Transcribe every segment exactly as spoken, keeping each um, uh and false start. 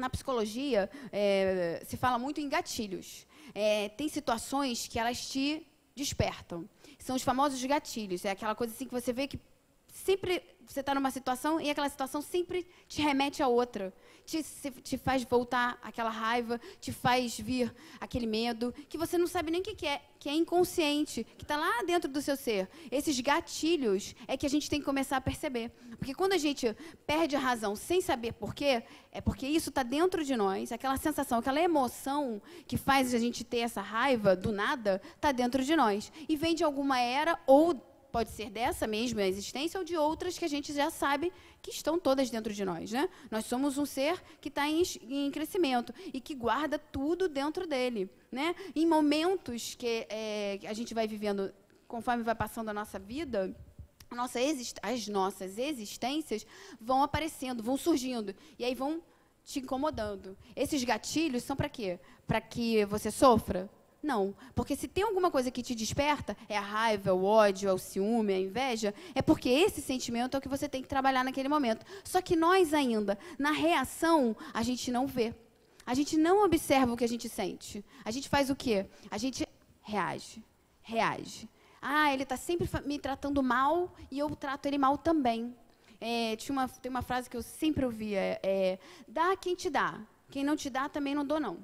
na psicologia, é, se fala muito em gatilhos. É, tem situações que elas te despertam. São os famosos gatilhos. É aquela coisa assim que você vê que sempre você está numa situação e aquela situação sempre te remete a outra. Te, te faz voltar aquela raiva, te faz vir aquele medo, que você não sabe nem o que, que é, que é inconsciente, que está lá dentro do seu ser. Esses gatilhos é que a gente tem que começar a perceber. Porque quando a gente perde a razão sem saber por quê, é porque isso está dentro de nós, aquela sensação, aquela emoção que faz a gente ter essa raiva do nada, está dentro de nós. E vem de alguma era ou pode ser dessa mesma existência ou de outras que a gente já sabe que estão todas dentro de nós, né? Nós somos um ser que está em, em crescimento e que guarda tudo dentro dele, né? Em momentos que é, a gente vai vivendo, conforme vai passando a nossa vida, a nossa as nossas existências vão aparecendo, vão surgindo, e aí vão te incomodando. Esses gatilhos são para quê? Para que você sofra? Não, porque se tem alguma coisa que te desperta, é a raiva, o ódio, é o ciúme, a inveja, é porque esse sentimento é o que você tem que trabalhar naquele momento. Só que nós ainda, na reação, a gente não vê. A gente não observa o que a gente sente. A gente faz o quê? A gente reage, reage. Ah, ele está sempre me tratando mal e eu trato ele mal também. É, tinha uma, tem uma frase que eu sempre ouvia, é, é, dá quem te dá, quem não te dá também não dou não.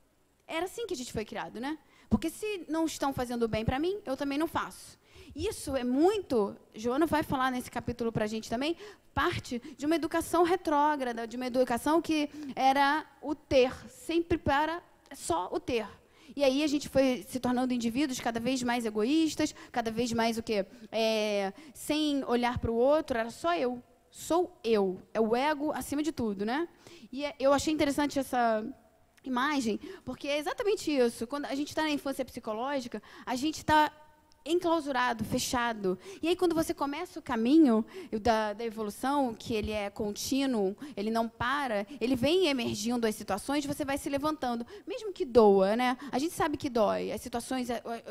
Era assim que a gente foi criado, né? Porque se não estão fazendo bem para mim, eu também não faço. Isso é muito, Joana vai falar nesse capítulo para a gente também, parte de uma educação retrógrada, de uma educação que era o ter, sempre para só o ter. E aí a gente foi se tornando indivíduos cada vez mais egoístas, cada vez mais o quê? É, sem olhar para o outro, era só eu. Sou eu. É o ego acima de tudo, né? E eu achei interessante essa imagem, porque é exatamente isso. Quando a gente está na infância psicológica, a gente está enclausurado, fechado. E aí, quando você começa o caminho da, da evolução, que ele é contínuo, ele não para, ele vem emergindo as situações, você vai se levantando. Mesmo que doa, né? A gente sabe que dói. As situações,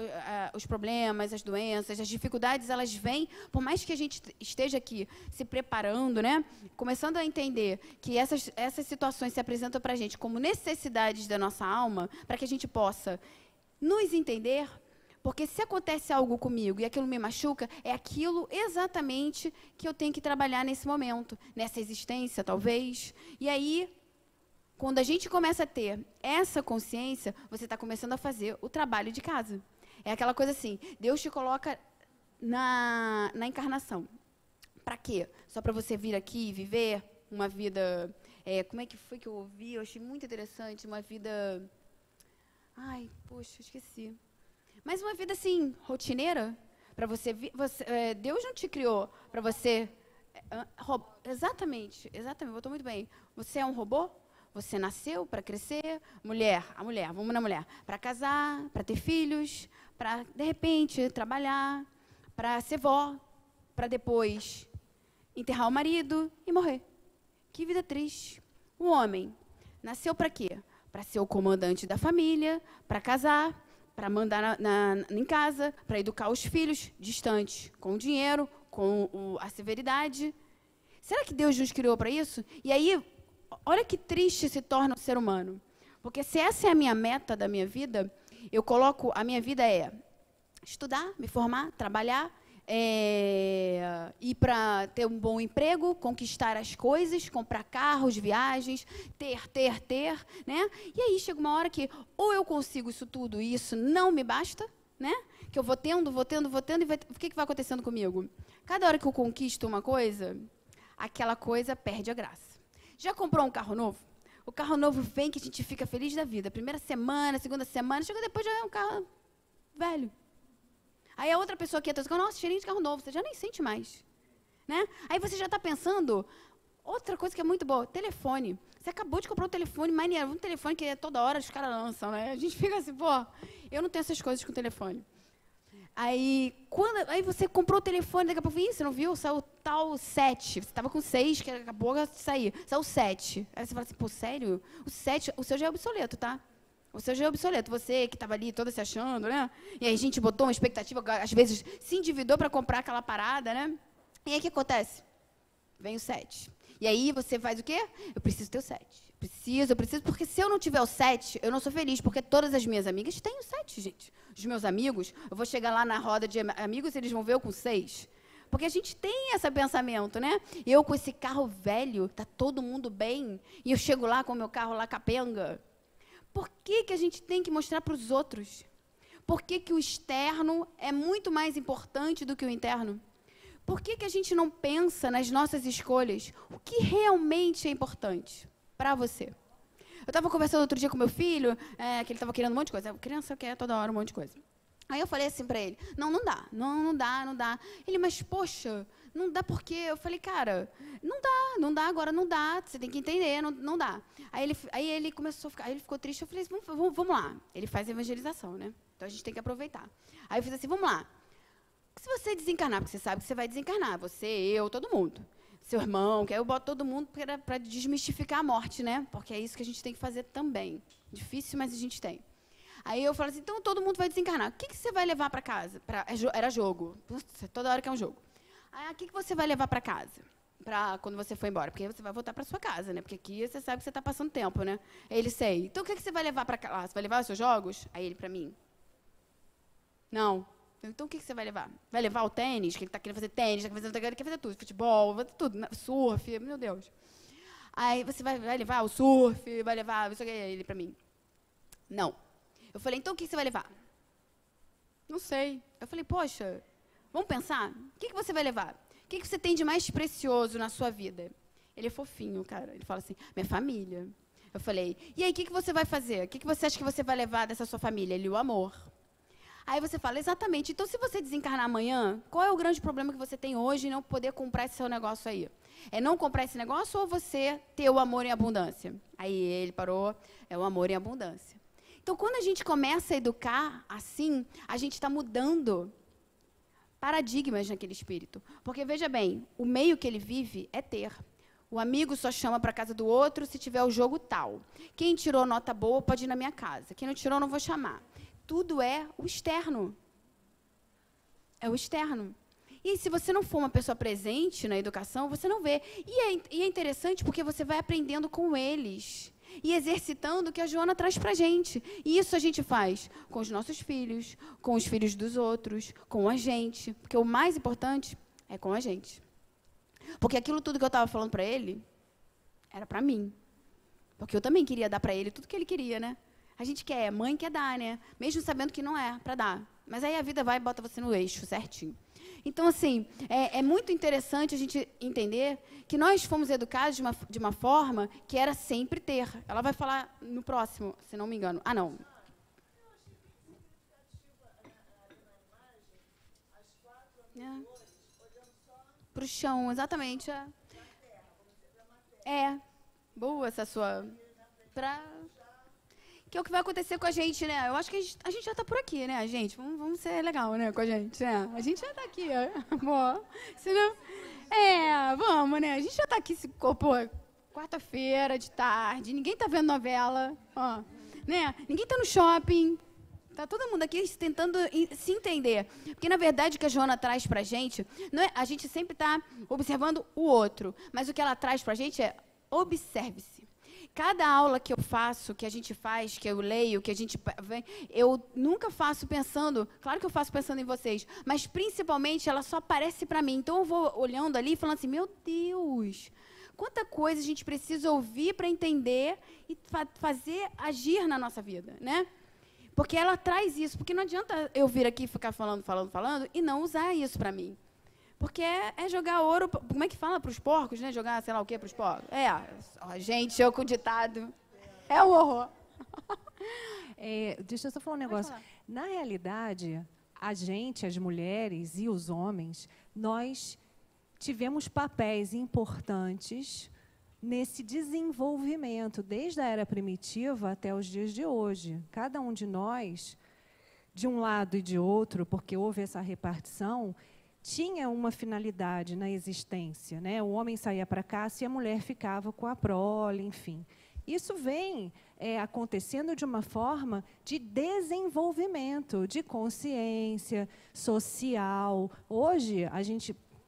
os problemas, as doenças, as dificuldades, elas vêm, por mais que a gente esteja aqui se preparando, né? Começando a entender que essas, essas situações se apresentam para a gente como necessidades da nossa alma, para que a gente possa nos entender. Porque se acontece algo comigo e aquilo me machuca, é aquilo exatamente que eu tenho que trabalhar nesse momento, nessa existência, talvez. E aí, quando a gente começa a ter essa consciência, você está começando a fazer o trabalho de casa. É aquela coisa assim, Deus te coloca na, na encarnação. Para quê? Só para você vir aqui e viver uma vida... É, como é que foi que eu ouvi? Eu achei muito interessante, uma vida... Ai, poxa, esqueci. Mas uma vida, assim, rotineira, para você, você é, Deus não te criou para você... É, ro, exatamente, exatamente, botou muito bem. Você é um robô? Você nasceu para crescer? Mulher, a mulher, vamos na mulher. Para casar, para ter filhos, para, de repente, trabalhar, para ser vó, para depois enterrar o marido e morrer. Que vida triste. O homem nasceu para quê? Para ser o comandante da família, para casar... para mandar na, na, em casa, para educar os filhos distantes, com o dinheiro, com o, a severidade. Será que Deus nos criou para isso? E aí, olha que triste se torna o ser humano. Porque se essa é a minha meta da minha vida, eu coloco, a minha vida é estudar, me formar, trabalhar, é, ir para ter um bom emprego, conquistar as coisas, comprar carros, viagens, ter, ter, ter, né? E aí chega uma hora que ou eu consigo isso tudo e isso não me basta, né? Que eu vou tendo, vou tendo, vou tendo, e vai, o que, que vai acontecendo comigo? Cada hora que eu conquisto uma coisa, aquela coisa perde a graça. Já comprou um carro novo? O carro novo vem que a gente fica feliz da vida. Primeira semana, segunda semana, chega depois já é um carro velho. Aí a outra pessoa que está nossa, cheirinho de carro novo, você já nem sente mais. Né? Aí você já está pensando, outra coisa que é muito boa, telefone. Você acabou de comprar um telefone maneiro, um telefone que toda hora os caras lançam, né? A gente fica assim, pô, eu não tenho essas coisas com telefone. Aí, quando, aí você comprou o telefone, daqui a pouco, você não viu? Saiu tal sete. Você estava com seis, que acabou de sair. Saiu sete. Aí você fala assim, pô, sério? O sete, o seu já é obsoleto, tá? O seu já é obsoleto. Você que estava ali toda se achando, né? E aí a gente botou uma expectativa, às vezes se endividou para comprar aquela parada, né? E aí o que acontece? Vem o sete. E aí você faz o quê? Eu preciso ter o sete. Preciso, eu preciso, porque se eu não tiver o sete, eu não sou feliz, porque todas as minhas amigas têm o sete, gente. Os meus amigos, eu vou chegar lá na roda de amigos e eles vão ver eu com seis. Porque a gente tem esse pensamento, né? Eu com esse carro velho, tá todo mundo bem, e eu chego lá com o meu carro lá capenga. Por que que a gente tem que mostrar para os outros? Por que que o externo é muito mais importante do que o interno? Por que que a gente não pensa nas nossas escolhas? O que realmente é importante para você? Eu estava conversando outro dia com meu filho, é, que ele estava querendo um monte de coisa. A criança quer toda hora um monte de coisa. Aí eu falei assim para ele, não, não dá, não, não dá, não dá. Ele, mas poxa, não dá por quê? Eu falei, cara, não dá, não dá agora, não dá, você tem que entender, não, não dá. Aí ele, aí ele começou a ficar, aí ele ficou triste, eu falei assim, vamos, vamos lá. Ele faz evangelização, né? Então a gente tem que aproveitar. Aí eu fiz assim, vamos lá. Se você desencarnar, porque você sabe que você vai desencarnar, você, eu, todo mundo. Seu irmão, que aí eu boto todo mundo para desmistificar a morte, né? Porque é isso que a gente tem que fazer também. Difícil, mas a gente tem. Aí eu falo assim, então todo mundo vai desencarnar. O que, que você vai levar para casa? Pra, era jogo. Nossa, toda hora que é um jogo. Aí, o que, que você vai levar para casa? Pra quando você for embora? Porque você vai voltar para sua casa, né? Porque aqui você sabe que você está passando tempo, né? Aí ele, sei. Então, o que, que você vai levar para lá? Você vai levar os seus jogos? Aí ele, para mim. Não. Então, o que, que você vai levar? Vai levar o tênis? Que ele está querendo fazer tênis, quer fazer, quer fazer tudo. Futebol, vai fazer tudo. Surf, meu Deus. Aí, você vai, vai levar o surf, vai levar... Isso aqui, ele, para mim. Não. Eu falei, então o que você vai levar? Não sei. Eu falei, poxa, vamos pensar? O que você vai levar? O que você tem de mais precioso na sua vida? Ele é fofinho, cara. Ele fala assim, minha família. Eu falei, e aí, o que você vai fazer? O que você acha que você vai levar dessa sua família? Ele, o amor. Aí você fala, exatamente. Então, se você desencarnar amanhã, qual é o grande problema que você tem hoje em não poder comprar esse seu negócio aí? É não comprar esse negócio ou você ter o amor em abundância? Aí ele parou, é o amor em abundância. Então, quando a gente começa a educar assim, a gente está mudando paradigmas naquele espírito. Porque, veja bem, o meio que ele vive é ter. O amigo só chama para a casa do outro se tiver o jogo tal. Quem tirou nota boa pode ir na minha casa. Quem não tirou, não vou chamar. Tudo é o externo. É o externo. E se você não for uma pessoa presente na educação, você não vê. E é, e é interessante porque você vai aprendendo com eles. E exercitando o que a Joana traz para a gente. E isso a gente faz com os nossos filhos, com os filhos dos outros, com a gente. Porque o mais importante é com a gente. Porque aquilo tudo que eu estava falando para ele, era para mim. Porque eu também queria dar para ele tudo que ele queria, né? A gente quer, mãe quer dar, né? Mesmo sabendo que não é para dar. Mas aí a vida vai e bota você no eixo, certinho. Então, assim, é, é muito interessante a gente entender que nós fomos educados de uma, de uma forma que era sempre ter. Ela vai falar no próximo, se não me engano. Ah, não. É. Para o chão, exatamente. É. é. Boa essa sua... Pra... Que é o que vai acontecer com a gente, né? Eu acho que a gente, a gente já está por aqui, né, gente? Vamos, vamos ser legal, né, com a gente, né? A gente já está aqui, ó. Bom, senão... É, vamos, né? A gente já está aqui, pô, quarta-feira, de tarde, ninguém está vendo novela, ó, né? Ninguém está no shopping, tá todo mundo aqui tentando se entender. Porque, na verdade, o que a Joana traz pra gente, não é, a gente sempre está observando o outro, mas o que ela traz pra gente é observe-se. Cada aula que eu faço, que a gente faz, que eu leio, que a gente vem, eu nunca faço pensando, claro que eu faço pensando em vocês, mas principalmente ela só aparece para mim. Então eu vou olhando ali e falando assim, meu Deus, quanta coisa a gente precisa ouvir para entender e fa fazer agir na nossa vida, né? Porque ela traz isso, porque não adianta eu vir aqui ficar falando, falando, falando e não usar isso para mim. Porque é, é jogar ouro, como é que fala para os porcos, né? Jogar, sei lá o quê, para os porcos. É, ó, gente, eu com o ditado. É um horror. É, deixa eu só falar um negócio. Na realidade, a gente, as mulheres e os homens, nós tivemos papéis importantes nesse desenvolvimento, desde a era primitiva até os dias de hoje. Cada um de nós, de um lado e de outro, porque houve essa repartição, tinha uma finalidade na existência, né? O homem saía para caça e a mulher ficava com a prole, enfim. Isso vem é, acontecendo de uma forma de desenvolvimento, de consciência social. Hoje, a gente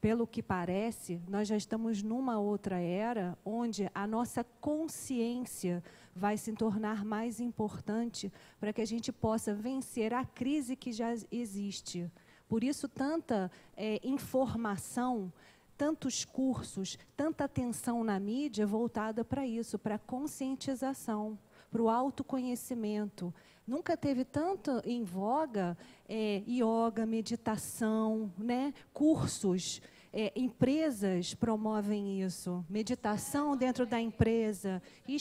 pelo que parece, nós já estamos numa outra era onde a nossa consciência vai se tornar mais importante para que a gente possa vencer a crise que já existe. Por isso, tanta é, informação, tantos cursos, tanta atenção na mídia voltada para isso, para a conscientização, para o autoconhecimento. Nunca teve tanto em voga é, yoga, meditação, né? Cursos. É, empresas promovem isso, meditação dentro da empresa,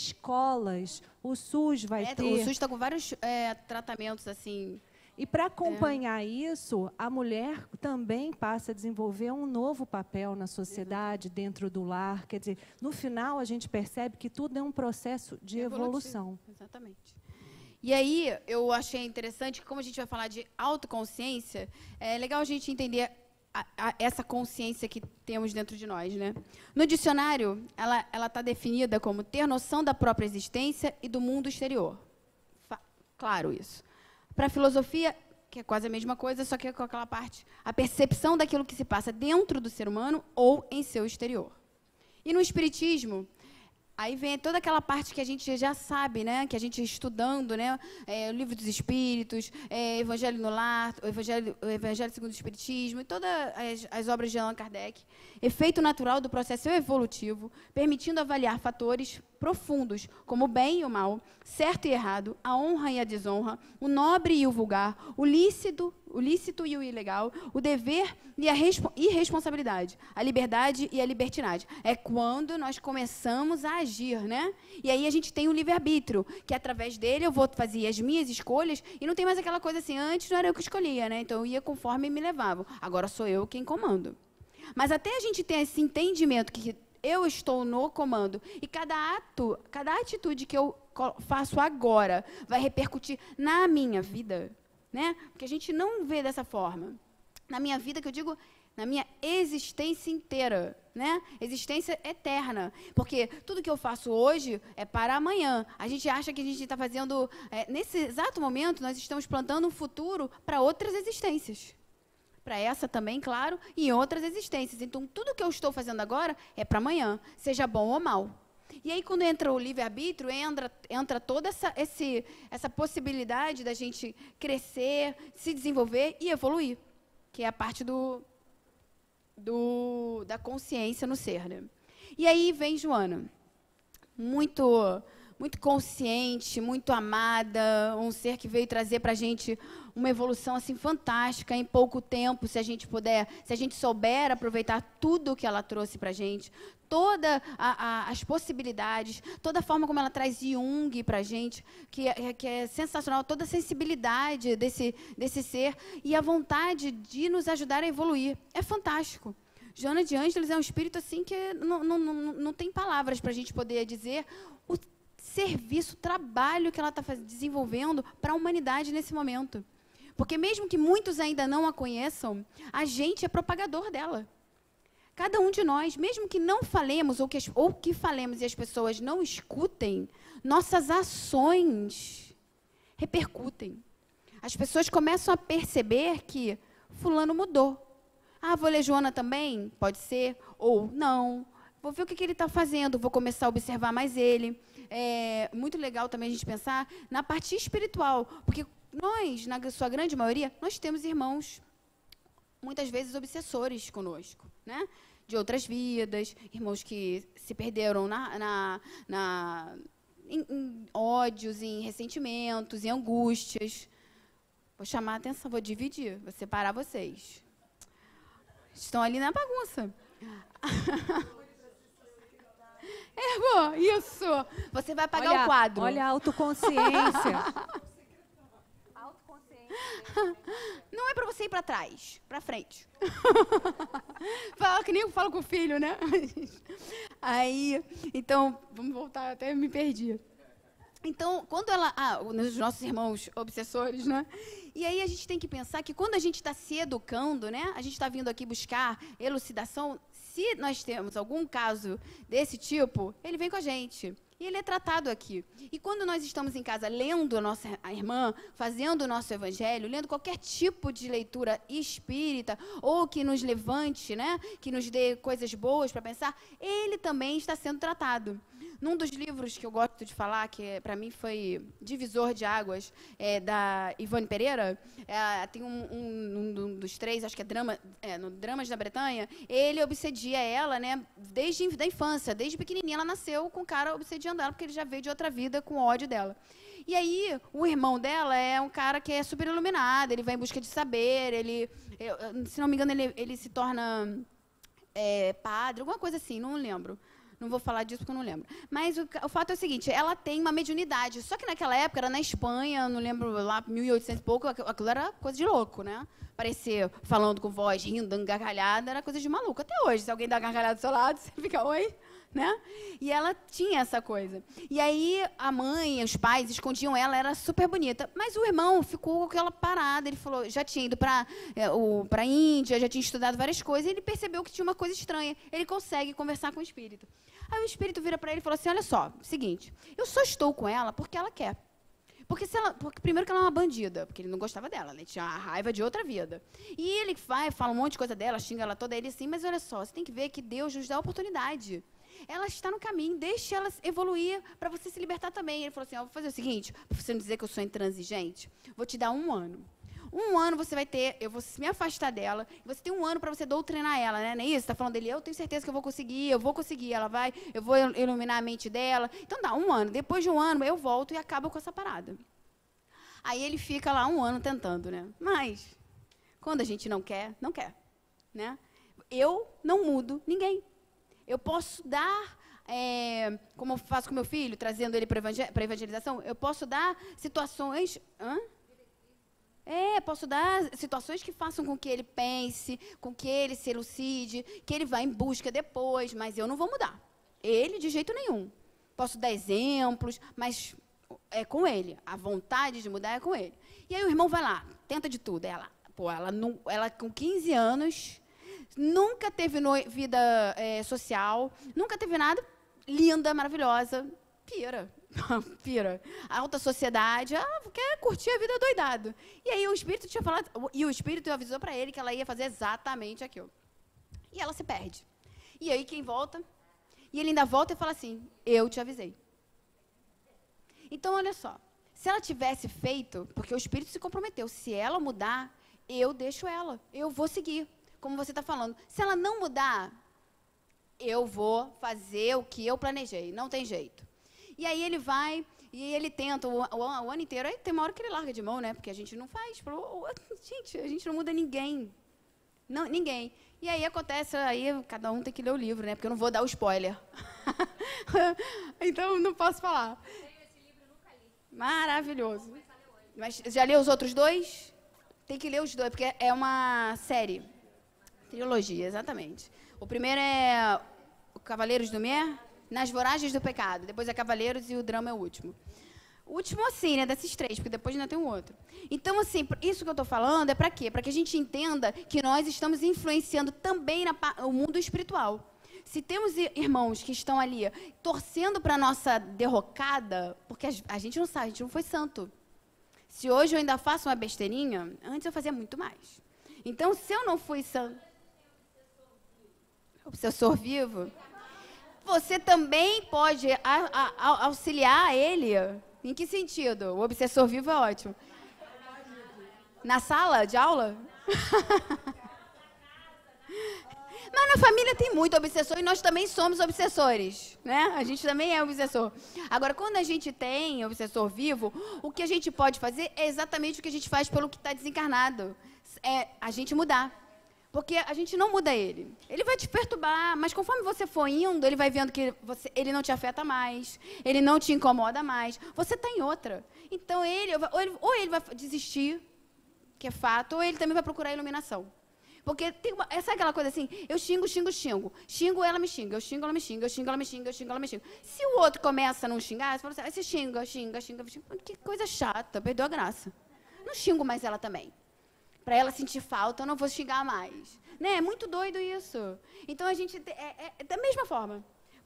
escolas, o SUS vai é, ter... O SUS está com vários é, tratamentos, assim... E para acompanhar é. isso, a mulher também passa a desenvolver um novo papel na sociedade, uhum. dentro do lar. Quer dizer, no final, a gente percebe que tudo é um processo de Evolutivo. evolução. Exatamente. E aí, eu achei interessante que, como a gente vai falar de autoconsciência, é legal a gente entender a, a, essa consciência que temos dentro de nós, né? No dicionário, ela ela está definida como ter noção da própria existência e do mundo exterior. Fa claro isso. Para a filosofia, que é quase a mesma coisa, só que com aquela parte, a percepção daquilo que se passa dentro do ser humano ou em seu exterior. E no espiritismo, aí vem toda aquela parte que a gente já sabe, né? Que a gente estudando, né? É, o Livro dos Espíritos, é, Evangelho no Lar, o Evangelho, o Evangelho segundo o Espiritismo, e todas as, as obras de Allan Kardec. Efeito natural do processo evolutivo, permitindo avaliar fatores profundos, como o bem e o mal, certo e errado, a honra e a desonra, o nobre e o vulgar, o lícito, o lícito e o ilegal, o dever e a irresponsabilidade, a liberdade e a libertinagem. É quando nós começamos a agir, né? E aí a gente tem o livre-arbítrio, que através dele eu vou fazer as minhas escolhas e não tem mais aquela coisa assim, antes não era eu que escolhia, né? Então eu ia conforme me levavam. Agora sou eu quem comando. Mas até a gente ter esse entendimento que eu estou no comando e cada ato, cada atitude que eu faço agora vai repercutir na minha vida, né? Porque a gente não vê dessa forma. Na minha vida, que eu digo, na minha existência inteira, né? Existência eterna. Porque tudo que eu faço hoje é para amanhã. A gente acha que a gente está fazendo... É, nesse exato momento, nós estamos plantando um futuro para outras existências. Para essa também, claro, e outras existências. Então, tudo que eu estou fazendo agora é para amanhã, seja bom ou mal. E aí, quando entra o livre-arbítrio, entra, entra toda essa, esse, essa possibilidade da gente crescer, se desenvolver e evoluir, que é a parte do, do, da consciência no ser, né? E aí vem Joana, muito, muito consciente, muito amada, um ser que veio trazer para a gente uma evolução assim fantástica em pouco tempo, se a gente puder, se a gente souber aproveitar tudo que ela trouxe para a gente, todas as possibilidades, toda a forma como ela traz Jung para a gente, que é, que é sensacional, toda a sensibilidade desse, desse ser e a vontade de nos ajudar a evoluir. É fantástico. Joana de Ângeles é um espírito assim que não, não, não, não tem palavras para a gente poder dizer o serviço, o trabalho que ela está desenvolvendo para a humanidade nesse momento. Porque mesmo que muitos ainda não a conheçam, a gente é propagador dela. Cada um de nós, mesmo que não falemos ou que, as, ou que falemos e as pessoas não escutem, nossas ações repercutem. As pessoas começam a perceber que fulano mudou. Ah, vou ler Joana também? Pode ser. Ou não. Vou ver o que, que ele está fazendo, vou começar a observar mais ele. É muito legal também a gente pensar na parte espiritual, porque nós, na sua grande maioria, nós temos irmãos, muitas vezes, obsessores conosco, né? De outras vidas, irmãos que se perderam na, na, na, em, em ódios, em ressentimentos, em angústias. Vou chamar a atenção, vou dividir, vou separar vocês. Estão ali na bagunça. É, bom, isso. Você vai apagar olha, o quadro. Olha a autoconsciência. Não é para você ir para trás, para frente. Fala que nem eu falo com o filho, né? Aí, então, vamos voltar, até me perdi. Então, quando ela... Ah, os nossos irmãos obsessores, né? E aí a gente tem que pensar que quando a gente está se educando, né? A gente está vindo aqui buscar elucidação. Se nós temos algum caso desse tipo, ele vem com a gente. E ele é tratado aqui. E quando nós estamos em casa lendo a nossa a irmã, fazendo o nosso evangelho, lendo qualquer tipo de leitura espírita, ou que nos levante, né, que nos dê coisas boas para pensar, ele também está sendo tratado. Num dos livros que eu gosto de falar, que para mim foi divisor de águas, é, da Ivone Pereira, é, tem um, um, um dos três, acho que é, drama, é no Dramas da Bretanha, ele obsedia ela, né, desde da infância, desde pequenininha, ela nasceu com o cara obsediando ela, porque ele já veio de outra vida com ódio dela. E aí, o irmão dela é um cara que é super iluminado, ele vai em busca de saber, ele, eu, se não me engano, ele, ele se torna é, padre, alguma coisa assim, não lembro. Não vou falar disso porque eu não lembro. Mas o, o fato é o seguinte, ela tem uma mediunidade. Só que naquela época, era na Espanha, não lembro, lá mil e oitocentos e pouco, aquilo era coisa de louco, né? Parecer falando com voz, rindo, dando gargalhada, era coisa de maluco. Até hoje, se alguém dá gargalhada do seu lado, você fica, oi? Né? E ela tinha essa coisa. E aí, a mãe, os pais escondiam ela, era super bonita. Mas o irmão ficou com aquela parada, ele falou, já tinha ido para é, a Índia, já tinha estudado várias coisas, e ele percebeu que tinha uma coisa estranha. Ele consegue conversar com o espírito. Aí o espírito vira para ele e falou assim, olha só, seguinte, eu só estou com ela porque ela quer. Porque, se ela, porque primeiro que ela é uma bandida, porque ele não gostava dela, ele tinha a raiva de outra vida. E ele vai, fala um monte de coisa dela, xinga ela toda, ele assim, mas olha só, você tem que ver que Deus nos dá a oportunidade. Ela está no caminho, deixe ela evoluir para você se libertar também. Ele falou assim, ó, vou fazer o seguinte, para você não dizer que eu sou intransigente, vou te dar um ano. Um ano você vai ter, eu vou me afastar dela, você tem um ano para você doutrinar ela, né? Não é isso? Você está falando dele, eu tenho certeza que eu vou conseguir, eu vou conseguir, ela vai, eu vou iluminar a mente dela. Então dá um ano, depois de um ano eu volto e acabo com essa parada. Aí ele fica lá um ano tentando, né? Mas, quando a gente não quer, não quer, né? Eu não mudo ninguém. Eu posso dar, é, como eu faço com meu filho, trazendo ele para a evangelização, eu posso dar situações... Hã? É, posso dar situações que façam com que ele pense, com que ele se elucide, que ele vá em busca depois, mas eu não vou mudar. Ele, de jeito nenhum. Posso dar exemplos, mas é com ele. A vontade de mudar é com ele. E aí o irmão vai lá, tenta de tudo. Ela, pô, ela, não, ela com quinze anos, nunca teve no, vida é, social, nunca teve nada, linda, maravilhosa, pira. Pira. A alta sociedade, ela quer curtir a vida doidado. E aí o espírito tinha falado, e o espírito avisou para ele que ela ia fazer exatamente aquilo. E ela se perde. E aí quem volta? E ele ainda volta e fala assim, eu te avisei. Então, olha só, se ela tivesse feito, porque o espírito se comprometeu, se ela mudar, eu deixo ela, eu vou seguir, como você está falando. Se ela não mudar, eu vou fazer o que eu planejei, não tem jeito. E aí ele vai, e ele tenta o, o, o ano inteiro, aí tem uma hora que ele larga de mão, né? Porque a gente não faz, pro, gente, a gente não muda ninguém, não, ninguém. E aí acontece, aí cada um tem que ler o livro, né? Porque eu não vou dar o spoiler. Então, não posso falar. Esse livro eu nunca li. Maravilhoso. Mas já leu os outros dois? Tem que ler os dois, porque é uma série. Trilogia, exatamente. O primeiro é o Cavaleiros do Mer, Nas Voragens do Pecado. Depois é Cavaleiros e o drama é o último. O último, assim, né, desses três, porque depois ainda tem um outro. Então, assim, isso que eu estou falando é para quê? Para que a gente entenda que nós estamos influenciando também na, o mundo espiritual. Se temos irmãos que estão ali torcendo para a nossa derrocada, porque a, a gente não sabe, a gente não foi santo. Se hoje eu ainda faço uma besteirinha, antes eu fazia muito mais. Então, se eu não fui santo... Obsessor vivo... Você também pode a, a, a, auxiliar ele. Em que sentido? O obsessor vivo é ótimo. Na sala de aula? Mas na família tem muito obsessor e nós também somos obsessores, né? A gente também é obsessor. Agora, quando a gente tem obsessor vivo, o que a gente pode fazer é exatamente o que a gente faz pelo que está desencarnado. É a gente mudar. Porque a gente não muda ele. Ele vai te perturbar, mas conforme você for indo, ele vai vendo que você, ele não te afeta mais, ele não te incomoda mais, você está em outra. Então, ele ou, ele ou ele vai desistir, que é fato, ou ele também vai procurar iluminação. Porque tem uma, essa é aquela coisa assim, eu xingo, xingo, xingo. Xingo, ela me xinga, eu xingo, ela me xinga, eu xingo, ela me xinga, eu xingo, ela me xinga. Se o outro começa a não xingar, você fala assim, você xinga, xinga, xinga, xinga. Que coisa chata, perdeu a graça. Não xingo mais ela também. Para ela sentir falta, eu não vou xingar mais. Né? É muito doido isso. Então, a gente... É, é, é da mesma forma.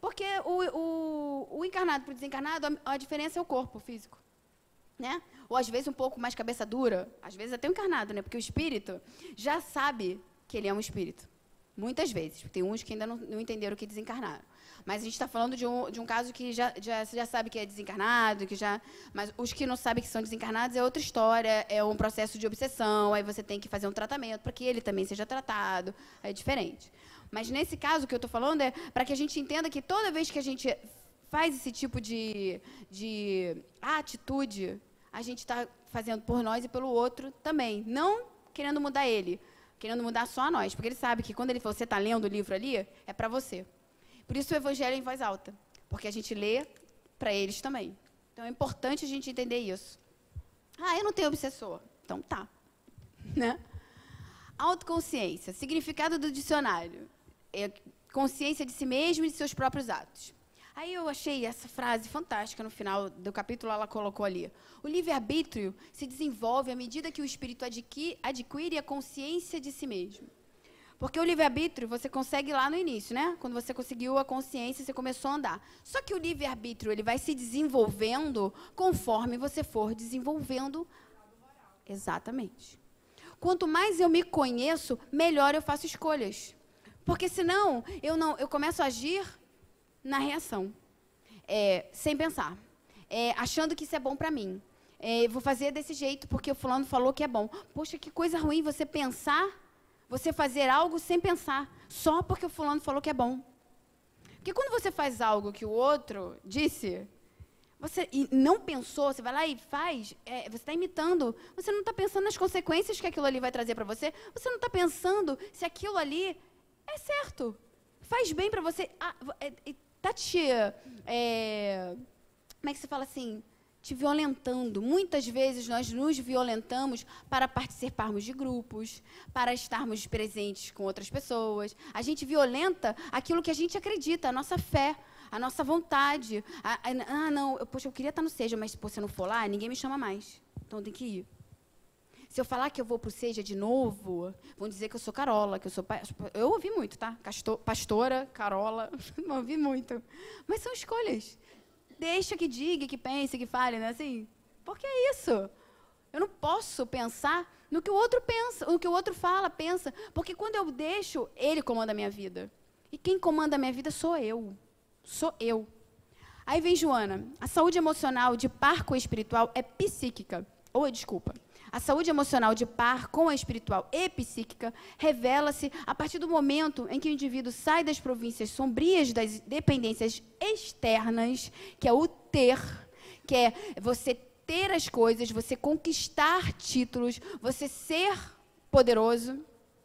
Porque o, o, o encarnado para o desencarnado, a, a diferença é o corpo físico. Né? Ou às vezes um pouco mais cabeça dura, às vezes até o encarnado, né? Porque o espírito já sabe que ele é um espírito. Muitas vezes. Tem uns que ainda não, não entenderam o que desencarnaram. Mas a gente está falando de um, de um caso que já, já, já sabe que é desencarnado, que já, mas os que não sabem que são desencarnados é outra história, é um processo de obsessão, aí você tem que fazer um tratamento para que ele também seja tratado, é diferente. Mas nesse caso que eu estou falando é para que a gente entenda que toda vez que a gente faz esse tipo de, de atitude, a gente está fazendo por nós e pelo outro também, não querendo mudar ele, querendo mudar só a nós, porque ele sabe que quando ele você está lendo o livro ali, é para você. Por isso o evangelho é em voz alta, porque a gente lê para eles também. Então é importante a gente entender isso. Ah, eu não tenho obsessor. Então tá. Né? Autoconsciência, significado do dicionário. É consciência de si mesmo e de seus próprios atos. Aí eu achei essa frase fantástica no final do capítulo, ela colocou ali. O livre-arbítrio se desenvolve à medida que o espírito adquire, adquire a consciência de si mesmo. Porque o livre-arbítrio você consegue lá no início, né? Quando você conseguiu a consciência, você começou a andar. Só que o livre-arbítrio ele vai se desenvolvendo conforme você for desenvolvendo. Exatamente. Quanto mais eu me conheço, melhor eu faço escolhas. Porque senão eu não, eu começo a agir na reação, é, sem pensar, é, achando que isso é bom para mim. É, vou fazer desse jeito porque o fulano falou que é bom. Poxa, que coisa ruim você pensar. Você fazer algo sem pensar, só porque o fulano falou que é bom. Porque quando você faz algo que o outro disse, você e não pensou, você vai lá e faz, é, você está imitando, você não está pensando nas consequências que aquilo ali vai trazer para você, você não está pensando se aquilo ali é certo, faz bem para você, está te, é, como é que se fala assim, te violentando. Muitas vezes nós nos violentamos para participarmos de grupos, para estarmos presentes com outras pessoas. A gente violenta aquilo que a gente acredita, a nossa fé, a nossa vontade. A, a, ah, não, eu, poxa, eu queria estar no Seja, mas pô, se eu não for lá, ninguém me chama mais. Então tem que ir. Se eu falar que eu vou para o Seja de novo, vão dizer que eu sou Carola, que eu sou... Eu ouvi muito, tá? Castor, pastora, Carola, não ouvi muito. Mas são escolhas. Deixa que diga, que pense, que fale, né? Assim, porque é isso. Eu não posso pensar no que o outro pensa, no que o outro fala, pensa. Porque quando eu deixo, ele comanda a minha vida. E quem comanda a minha vida sou eu. Sou eu. Aí vem Joana. A saúde emocional de par com a espiritual é psíquica. Ou, desculpa. A saúde emocional de par com a espiritual e psíquica revela-se a partir do momento em que o indivíduo sai das províncias sombrias das dependências externas, que é o ter, que é você ter as coisas, você conquistar títulos, você ser poderoso,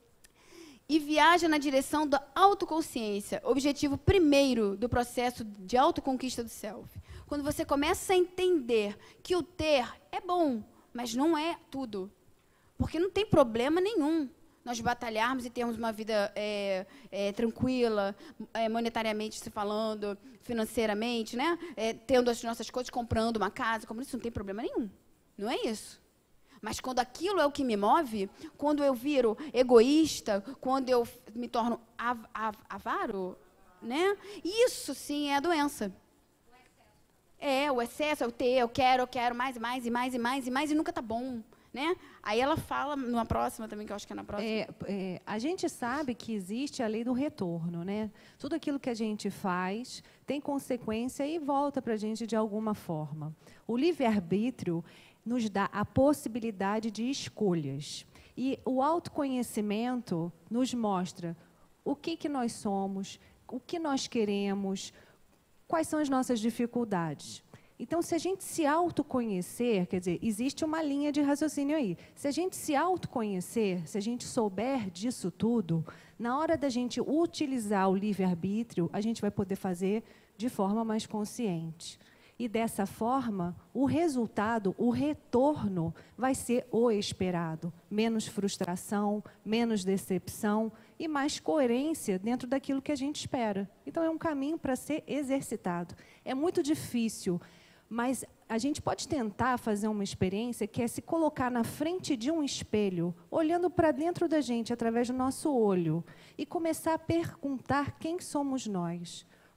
e viaja na direção da autoconsciência, objetivo primeiro do processo de autoconquista do self. Quando você começa a entender que o ter é bom, mas não é tudo. Porque não tem problema nenhum nós batalharmos e termos uma vida é, é, tranquila, é, monetariamente se falando, financeiramente, né? É, tendo as nossas coisas, comprando uma casa, comprando, isso não tem problema nenhum. Não é isso. Mas quando aquilo é o que me move, quando eu viro egoísta, quando eu me torno av av avaro, né? Isso sim é a doença. É, o excesso, eu ter, eu quero, eu quero mais e mais e mais e mais e mais e nunca tá bom, né? Aí ela fala numa próxima também, que eu acho que é na próxima. É, é, a gente sabe que existe a lei do retorno, né? Tudo aquilo que a gente faz tem consequência e volta para a gente de alguma forma. O livre-arbítrio nos dá a possibilidade de escolhas. E o autoconhecimento nos mostra o que, que nós somos, o que nós queremos, quais são as nossas dificuldades. Então, se a gente se autoconhecer, quer dizer, existe uma linha de raciocínio aí. Se a gente se autoconhecer, se a gente souber disso tudo, na hora da gente utilizar o livre-arbítrio, a gente vai poder fazer de forma mais consciente. E, dessa forma, o resultado, o retorno, vai ser o esperado. Menos frustração, menos decepção e mais coerência dentro daquilo que a gente espera. Então, é um caminho para ser exercitado. É muito difícil, mas a gente pode tentar fazer uma experiência que é se colocar na frente de um espelho, olhando para dentro da gente, através do nosso olho, e começar a perguntar quem somos nós.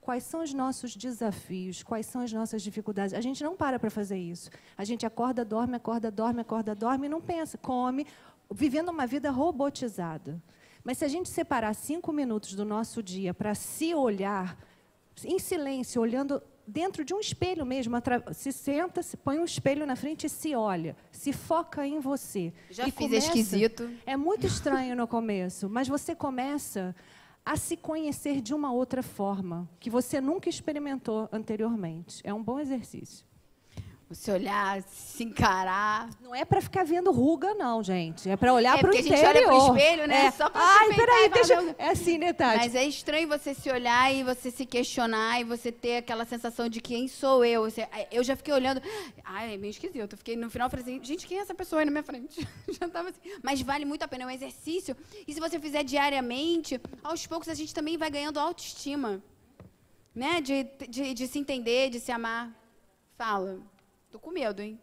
quais são os nossos desafios, quais são as nossas dificuldades. A gente não para para fazer isso. A gente acorda, dorme, acorda, dorme, acorda, dorme e não pensa, come, vivendo uma vida robotizada. Mas se a gente separar cinco minutos do nosso dia para se olhar, em silêncio, olhando dentro de um espelho mesmo, se senta, se põe um espelho na frente e se olha, se foca em você. Já e fiz, começa, é esquisito. É muito estranho no começo, mas você começa a se conhecer de uma outra forma, que você nunca experimentou anteriormente. É um bom exercício. Você olhar, se encarar. Não é para ficar vendo ruga, não, gente. É para olhar é para o interior. É porque a gente olha para o espelho, né? É. Só para Ai, se peraí, deixa... falar, É assim, né, Tati? Mas é estranho você se olhar e você se questionar e você ter aquela sensação de quem sou eu. Eu já fiquei olhando... Ai, é meio esquisito. Eu fiquei, no final, falei assim, gente, quem é essa pessoa aí na minha frente? Já tava assim. Mas vale muito a pena, é um exercício. E se você fizer diariamente, aos poucos a gente também vai ganhando autoestima. Né? De, de, de se entender, de se amar. Fala. Tô com medo, hein?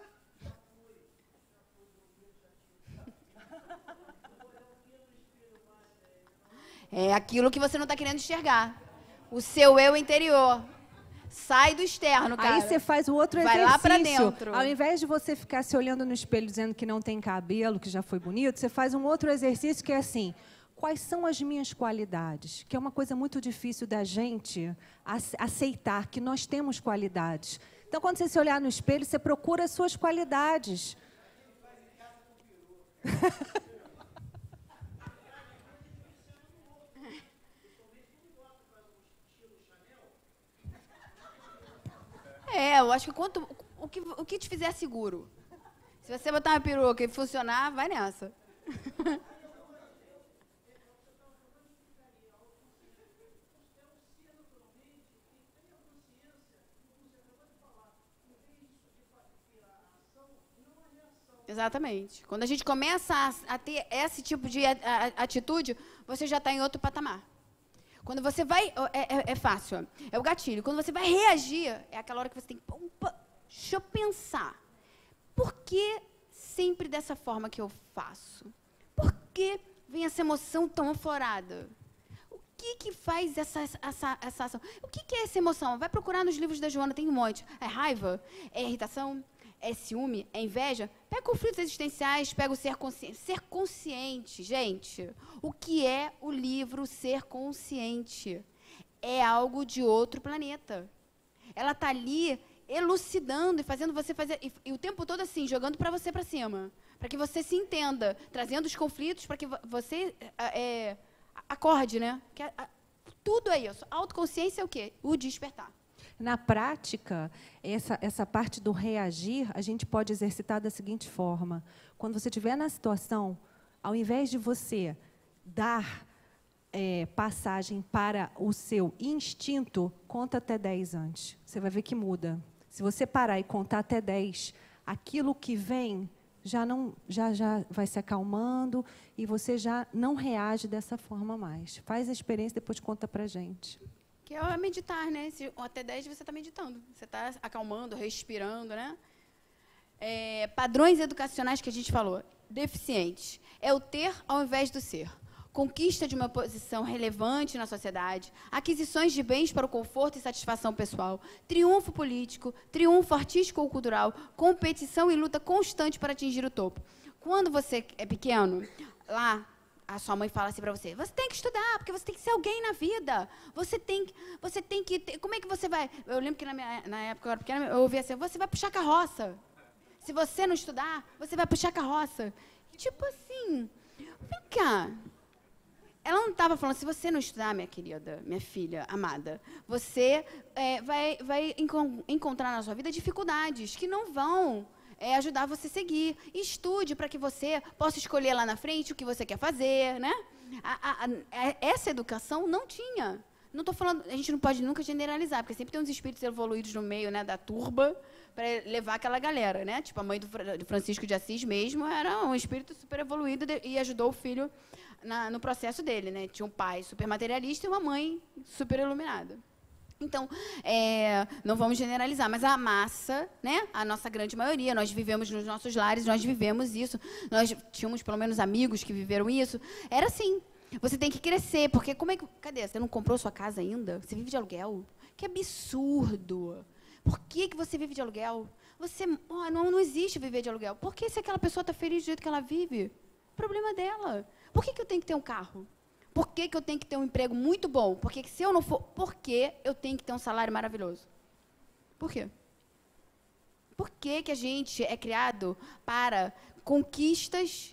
É aquilo que você não está querendo enxergar. O seu eu interior. Sai do externo, cara. Aí você faz o outro Vai exercício. lá pra dentro. Ao invés de você ficar se olhando no espelho dizendo que não tem cabelo, que já foi bonito, você faz um outro exercício que é assim... Quais são as minhas qualidades? Que é uma coisa muito difícil da gente aceitar, que nós temos qualidades. Então, quando você se olhar no espelho, você procura as suas qualidades. É, eu acho que, quanto, o, que o que te fizer seguro. Se você botar uma peruca e funcionar, vai nessa. Exatamente. Quando a gente começa a, a ter esse tipo de a, a, atitude, você já está em outro patamar. Quando você vai... É, é, é fácil. É o gatilho. Quando você vai reagir, é aquela hora que você tem... Opa, deixa eu pensar. Por que sempre dessa forma que eu faço? Por que vem essa emoção tão aflorada? O que que faz essa, essa, essa ação? O que que é essa emoção? Vai procurar nos livros da Joana, tem um monte. É raiva? É irritação? É ciúme? É inveja? Pega conflitos existenciais, pega o ser consciente. Ser consciente, gente. O que é o livro Ser Consciente? É algo de outro planeta. Ela está ali elucidando e fazendo você fazer... E, e o tempo todo assim, jogando para você para cima. Para que você se entenda. Trazendo os conflitos para que você é, acorde, né? Que, a, tudo é isso. Autoconsciência é o quê? O despertar. Na prática, essa, essa parte do reagir, a gente pode exercitar da seguinte forma. Quando você estiver na situação, ao invés de você dar é, passagem para o seu instinto, conta até dez antes. Você vai ver que muda. Se você parar e contar até dez, aquilo que vem já, não, já, já vai se acalmando e você já não reage dessa forma mais. Faz a experiência e depois conta para a gente. Que é meditar, né? Se, até dez você está meditando. Você está acalmando, respirando, né? É, padrões educacionais que a gente falou. Deficientes. É o ter ao invés do ser. Conquista de uma posição relevante na sociedade. Aquisições de bens para o conforto e satisfação pessoal. Triunfo político. Triunfo artístico ou cultural. Competição e luta constante para atingir o topo. Quando você é pequeno, lá... A sua mãe fala assim para você, você tem que estudar, porque você tem que ser alguém na vida. Você tem, você tem que... Ter, como é que você vai... Eu lembro que na, minha, na época eu era pequena, eu ouvia assim, você vai puxar carroça. Se você não estudar, você vai puxar carroça. E, tipo assim, vem cá. Ela não estava falando, se você não estudar, minha querida, minha filha amada, você é, vai, vai enco encontrar na sua vida dificuldades que não vão... É ajudar você a seguir. Estude para que você possa escolher lá na frente o que você quer fazer, né? A, a, a, essa educação não tinha. Não estou falando, a gente não pode nunca generalizar, porque sempre tem uns espíritos evoluídos no meio, né, da turba para levar aquela galera, né? Tipo, a mãe do, do Francisco de Assis mesmo era um espírito super evoluído de, e ajudou o filho na, no processo dele, né? Tinha um pai super materialista e uma mãe super iluminada. Então, é, não vamos generalizar, mas a massa, né, a nossa grande maioria, nós vivemos nos nossos lares, nós vivemos isso, nós tínhamos pelo menos amigos que viveram isso, era assim. Você tem que crescer, porque como é que... Cadê? Você não comprou sua casa ainda? Você vive de aluguel? Que absurdo! Por que, que você vive de aluguel? Você, oh, não, não existe viver de aluguel. Por que se aquela pessoa está feliz do jeito que ela vive? Problema dela. Por que, que eu tenho que ter um carro? Por que, que eu tenho que ter um emprego muito bom? Por que, que se eu não for... Por que eu tenho que ter um salário maravilhoso? Por quê? Por que, que a gente é criado para conquistas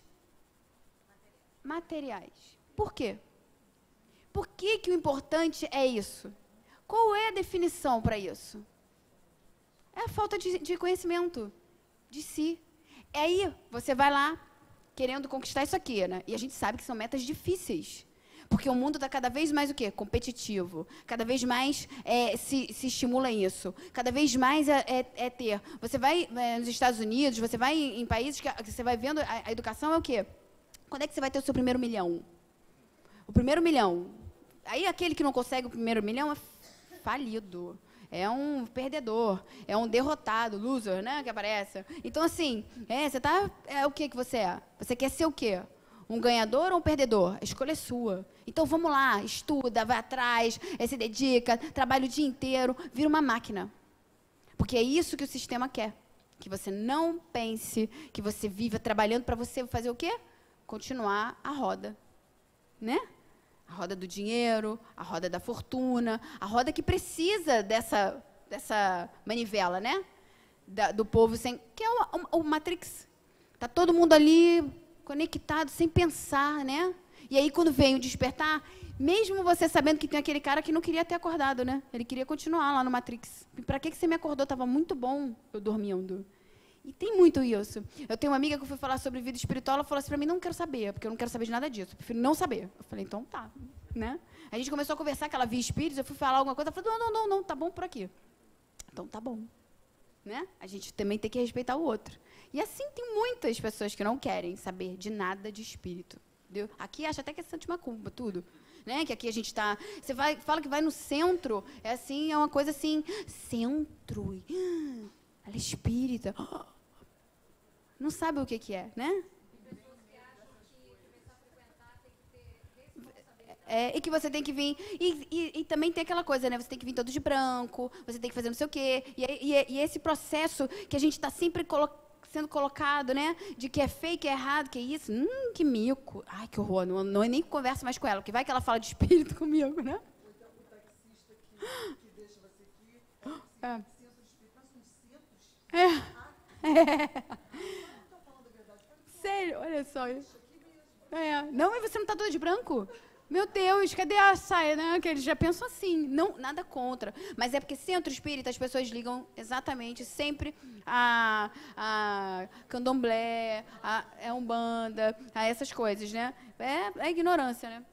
materiais? Por quê? Por que, que o importante é isso? Qual é a definição para isso? É a falta de, de conhecimento de si. E aí, você vai lá, querendo conquistar isso aqui, né? E a gente sabe que são metas difíceis. Porque o mundo está cada vez mais o quê? Competitivo. Cada vez mais é, se, se estimula isso. Cada vez mais é, é, é ter. Você vai é, nos Estados Unidos, você vai em, em países que, que você vai vendo, a, a educação é o quê? Quando é que você vai ter o seu primeiro milhão? O primeiro milhão. Aí aquele que não consegue o primeiro milhão é falido. É um perdedor, é um derrotado, loser, né, que aparece. Então, assim, é, você tá, é o que que você é? Você quer ser o quê? Um ganhador ou um perdedor? A escolha é sua. Então, vamos lá, estuda, vai atrás, é, se dedica, trabalha o dia inteiro, vira uma máquina. Porque é isso que o sistema quer. Que você não pense, que você viva trabalhando para você fazer o quê? Continuar a roda, né? A roda do dinheiro, a roda da fortuna, a roda que precisa dessa, dessa manivela, né? Da, do povo sem... Que é o, o, o Matrix. Está todo mundo ali conectado, sem pensar, né? E aí, quando vem o despertar, mesmo você sabendo que tem aquele cara que não queria ter acordado, né? Ele queria continuar lá no Matrix. Para que, que você me acordou? Estava muito bom eu dormindo. E tem muito isso. Eu tenho uma amiga que eu fui falar sobre vida espiritual, ela falou assim para mim, não quero saber, porque eu não quero saber de nada disso, eu prefiro não saber. Eu falei, então tá, né? A gente começou a conversar, que ela via espíritos, eu fui falar alguma coisa, ela falou, não, não, não, não, tá bom por aqui. Então tá bom, né? A gente também tem que respeitar o outro. E assim tem muitas pessoas que não querem saber de nada de espírito, entendeu? Aqui acha até que é santo de macumba, tudo. Né? Que aqui a gente está... Você vai, fala que vai no centro, é assim, é uma coisa assim, centro... Ela é espírita. Não sabe o que, que é, né? É, e que você tem que vir... E, e, e também tem aquela coisa, né? Você tem que vir todo de branco, você tem que fazer não sei o quê. E, e, e esse processo que a gente está sempre colo sendo colocado, né? De que é feio, que é errado, que é isso. Hum, que mico. Ai, que horror. Não, não nem converso mais com ela, porque vai que ela fala de espírito comigo, né? O taxista que, que deixa você aqui, é. É. É. Sério, olha só isso. É. Não, mas você não está toda de branco? Meu Deus, cadê a saia, né? Que eles já pensam assim. Não, nada contra. Mas é porque centro espírita as pessoas ligam exatamente sempre a, a candomblé, a, a umbanda, a essas coisas, né? É, é ignorância, né?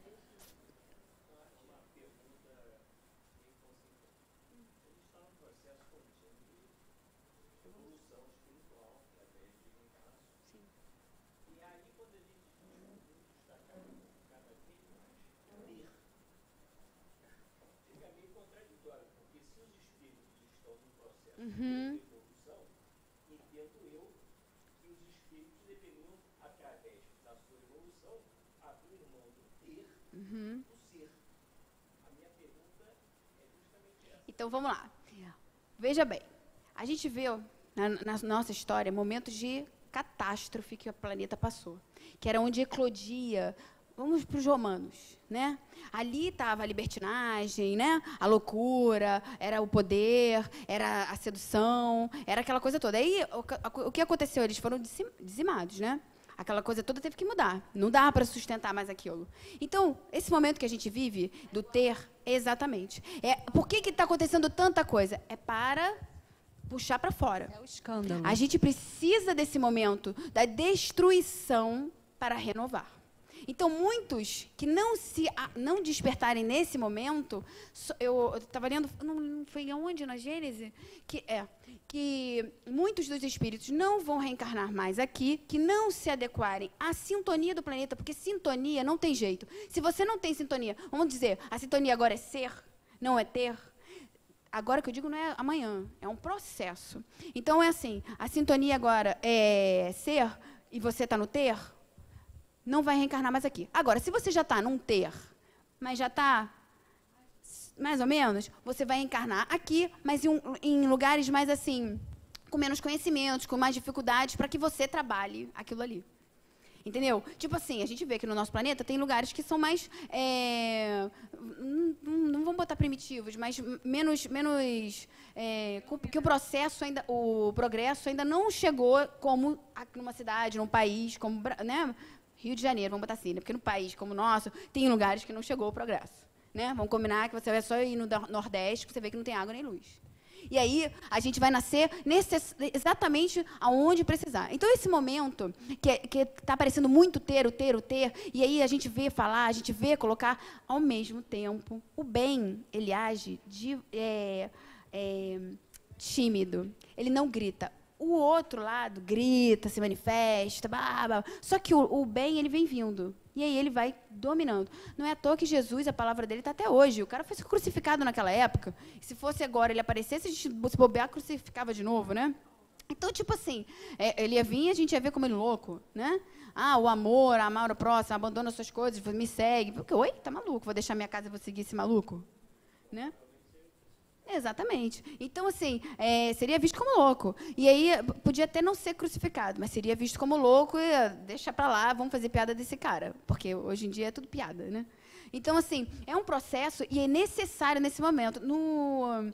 Uhum. Entendo eu que os espíritos deveriam, através da sua evolução, abrir mão do ter Uhum. do ser. A minha pergunta é justamente essa. Então, vamos lá. Veja bem, a gente viu na, na nossa história momentos de catástrofe que o planeta passou, que era onde eclodia... Vamos para os romanos, né? Ali estava a libertinagem, né? A loucura, era o poder, era a sedução, era aquela coisa toda. Aí, o, o que aconteceu? Eles foram dizimados, né? Aquela coisa toda teve que mudar. Não dá para sustentar mais aquilo. Então, esse momento que a gente vive, do ter, exatamente. É, por que está acontecendo tanta coisa? É para puxar para fora. É o escândalo. A gente precisa desse momento da destruição para renovar. Então, muitos que não se não despertarem nesse momento, eu estava lendo, não foi aonde na Gênesis, que é que muitos dos espíritos não vão reencarnar mais aqui, que não se adequarem à sintonia do planeta, porque sintonia não tem jeito. Se você não tem sintonia, vamos dizer, a sintonia agora é ser, não é ter. Agora que eu digo não é amanhã, é um processo. Então, é assim, a sintonia agora é ser e você está no ter. não vai reencarnar mais aqui. Agora, se você já está num ter, mas já está mais ou menos, você vai encarnar aqui, mas em, um, em lugares mais assim, com menos conhecimentos, com mais dificuldades, para que você trabalhe aquilo ali. Entendeu? Tipo assim, a gente vê que no nosso planeta tem lugares que são mais, é, não, não vamos botar primitivos, mas menos, menos é, que o processo ainda, o progresso ainda não chegou como numa cidade, num país, como, né? Rio de Janeiro, vamos botar assim, né? Porque no país como o nosso, tem lugares que não chegou o progresso. Né? Vamos combinar que você vai só ir no Nordeste, que você vê que não tem água nem luz. E aí, a gente vai nascer necess... exatamente aonde precisar. Então, esse momento, que está parecendo muito ter, o ter, o ter, e aí a gente vê falar, a gente vê colocar, ao mesmo tempo, o bem, ele age de, é, é, tímido, ele não grita. O outro lado grita, se manifesta, blá, blá. Só que o, o bem, ele vem vindo. E aí ele vai dominando. Não é à toa que Jesus, a palavra dele está até hoje. O cara foi crucificado naquela época. E se fosse agora, ele aparecesse, a gente se bobear, crucificava de novo, né? Então, tipo assim, é, ele ia vir e a gente ia ver como ele louco, né? Ah, o amor, amar o próximo, abandona suas coisas, me segue. Porque, oi, tá maluco? Vou deixar minha casa e vou seguir esse maluco? Né? Exatamente. Então, assim, é, seria visto como louco. E aí, podia até não ser crucificado, mas seria visto como louco e deixa pra lá, vamos fazer piada desse cara. Porque hoje em dia é tudo piada, né? Então, assim, é um processo e é necessário nesse momento. No,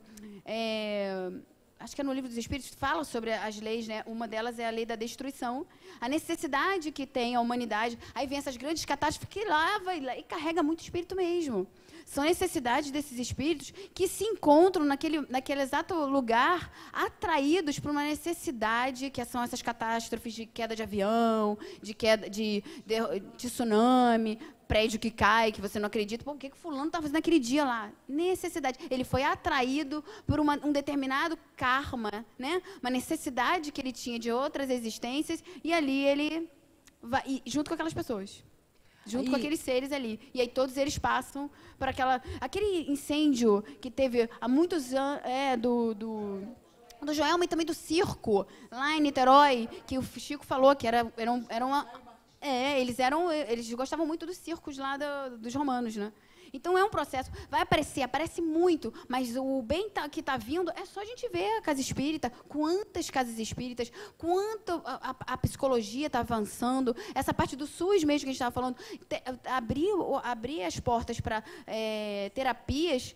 é, acho que é no Livro dos Espíritos, fala sobre as leis, né? Uma delas é a lei da destruição, a necessidade que tem a humanidade. Aí vem essas grandes catástrofes que lava e, e carrega muito espírito mesmo. São necessidades desses espíritos que se encontram naquele, naquele exato lugar, atraídos por uma necessidade, que são essas catástrofes de queda de avião, de queda de, de, de tsunami, prédio que cai, que você não acredita. Pô, o que, que fulano estava fazendo naquele dia lá? Necessidade. Ele foi atraído por uma, um determinado karma, né? Uma necessidade que ele tinha de outras existências, e ali ele vai, e, junto com aquelas pessoas. Junto e... com aqueles seres ali. E aí todos eles passam por aquela, aquele incêndio que teve há muitos anos, é, do, do, do Joelma e também do circo, lá em Niterói, que o Chico falou que era, eram, eram uma, é, eles, eram, eles gostavam muito dos circos lá do, dos romanos, né? Então, é um processo. Vai aparecer, aparece muito, mas o bem tá, que está vindo é só a gente ver a casa espírita, quantas casas espíritas, quanto a, a, a psicologia está avançando, essa parte do SUS mesmo que a gente estava falando, te, abrir, abrir as portas para é, terapias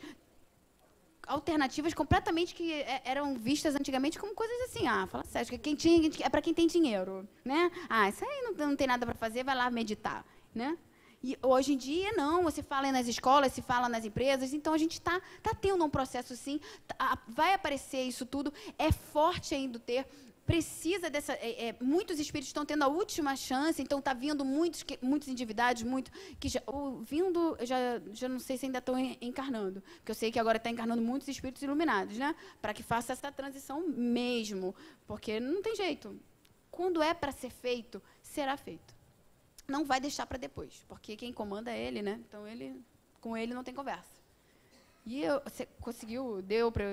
alternativas completamente que eram vistas antigamente como coisas assim, ah, fala sério, quem tinha, é para quem tem dinheiro, né? Ah, isso aí não, não tem nada para fazer, vai lá meditar, né? E hoje em dia, não, você fala nas escolas, se fala nas empresas, então a gente está tá tendo um processo, sim, tá, vai aparecer isso tudo, é forte ainda o ter, precisa dessa, é, é, muitos espíritos estão tendo a última chance, então está vindo muitos, que, muitos endividados, muito, que já, ou, vindo, já, já não sei se ainda estão encarnando, porque eu sei que agora está encarnando muitos espíritos iluminados, né, para que faça essa transição mesmo, porque não tem jeito, quando é para ser feito, será feito. Não vai deixar para depois, porque quem comanda é ele, né? Então, ele, com ele não tem conversa. E eu, você conseguiu, deu para...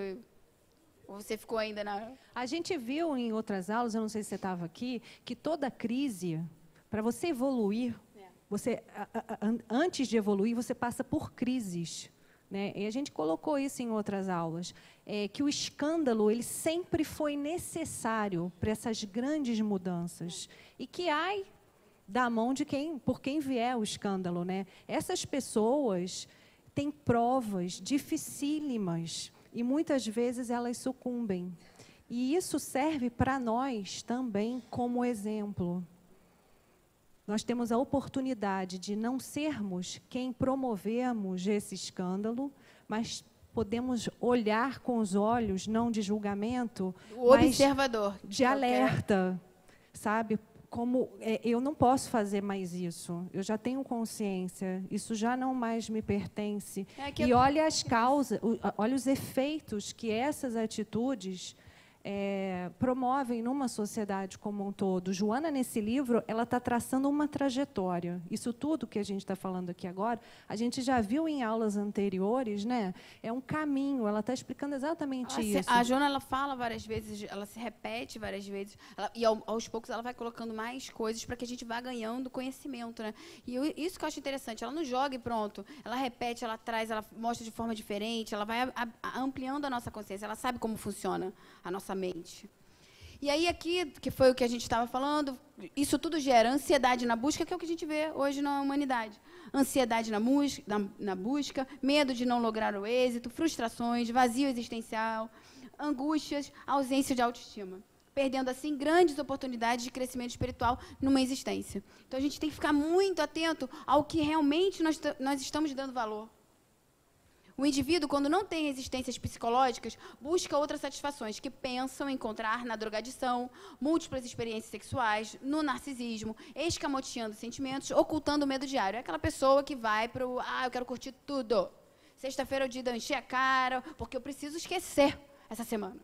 Ou você ficou ainda na... A gente viu em outras aulas, eu não sei se você estava aqui, que toda crise, para você evoluir, é. você, a, a, a, antes de evoluir, você passa por crises. Né? E a gente colocou isso em outras aulas, é, que o escândalo ele sempre foi necessário para essas grandes mudanças. É. E que, ai... da mão de quem, por quem vier o escândalo, né? Essas pessoas têm provas dificílimas e muitas vezes elas sucumbem. E isso serve para nós também como exemplo. Nós temos a oportunidade de não sermos quem promovemos esse escândalo, mas podemos olhar com os olhos, não de julgamento, o observador, de alerta, sabe? Como é, eu não posso fazer mais isso, eu já tenho consciência, isso já não mais me pertence. É e olha as causas, olha os efeitos que essas atitudes é, promovem numa sociedade como um todo. Joana, nesse livro, ela está traçando uma trajetória. Isso tudo que a gente está falando aqui agora, a gente já viu em aulas anteriores, né? É um caminho, ela está explicando exatamente ela isso. Se, a Joana, ela fala várias vezes, ela se repete várias vezes, ela, e ao, aos poucos ela vai colocando mais coisas para que a gente vá ganhando conhecimento, né? E eu, isso que eu acho interessante, ela não joga e pronto, ela repete, ela traz, ela mostra de forma diferente, ela vai a, a, ampliando a nossa consciência, ela sabe como funciona a nossa mente. E aí aqui, que foi o que a gente estava falando, isso tudo gera ansiedade na busca, que é o que a gente vê hoje na humanidade. Ansiedade na, mus- na, na busca, medo de não lograr o êxito, frustrações, vazio existencial, angústias, ausência de autoestima. Perdendo, assim, grandes oportunidades de crescimento espiritual numa existência. Então, a gente tem que ficar muito atento ao que realmente nós, nós estamos dando valor. O indivíduo, quando não tem resistências psicológicas, busca outras satisfações que pensam encontrar na drogadição, múltiplas experiências sexuais, no narcisismo, escamoteando sentimentos, ocultando o medo diário. É aquela pessoa que vai para o, ah, eu quero curtir tudo. Sexta-feira é o dia de eu encher a cara, porque eu preciso esquecer essa semana.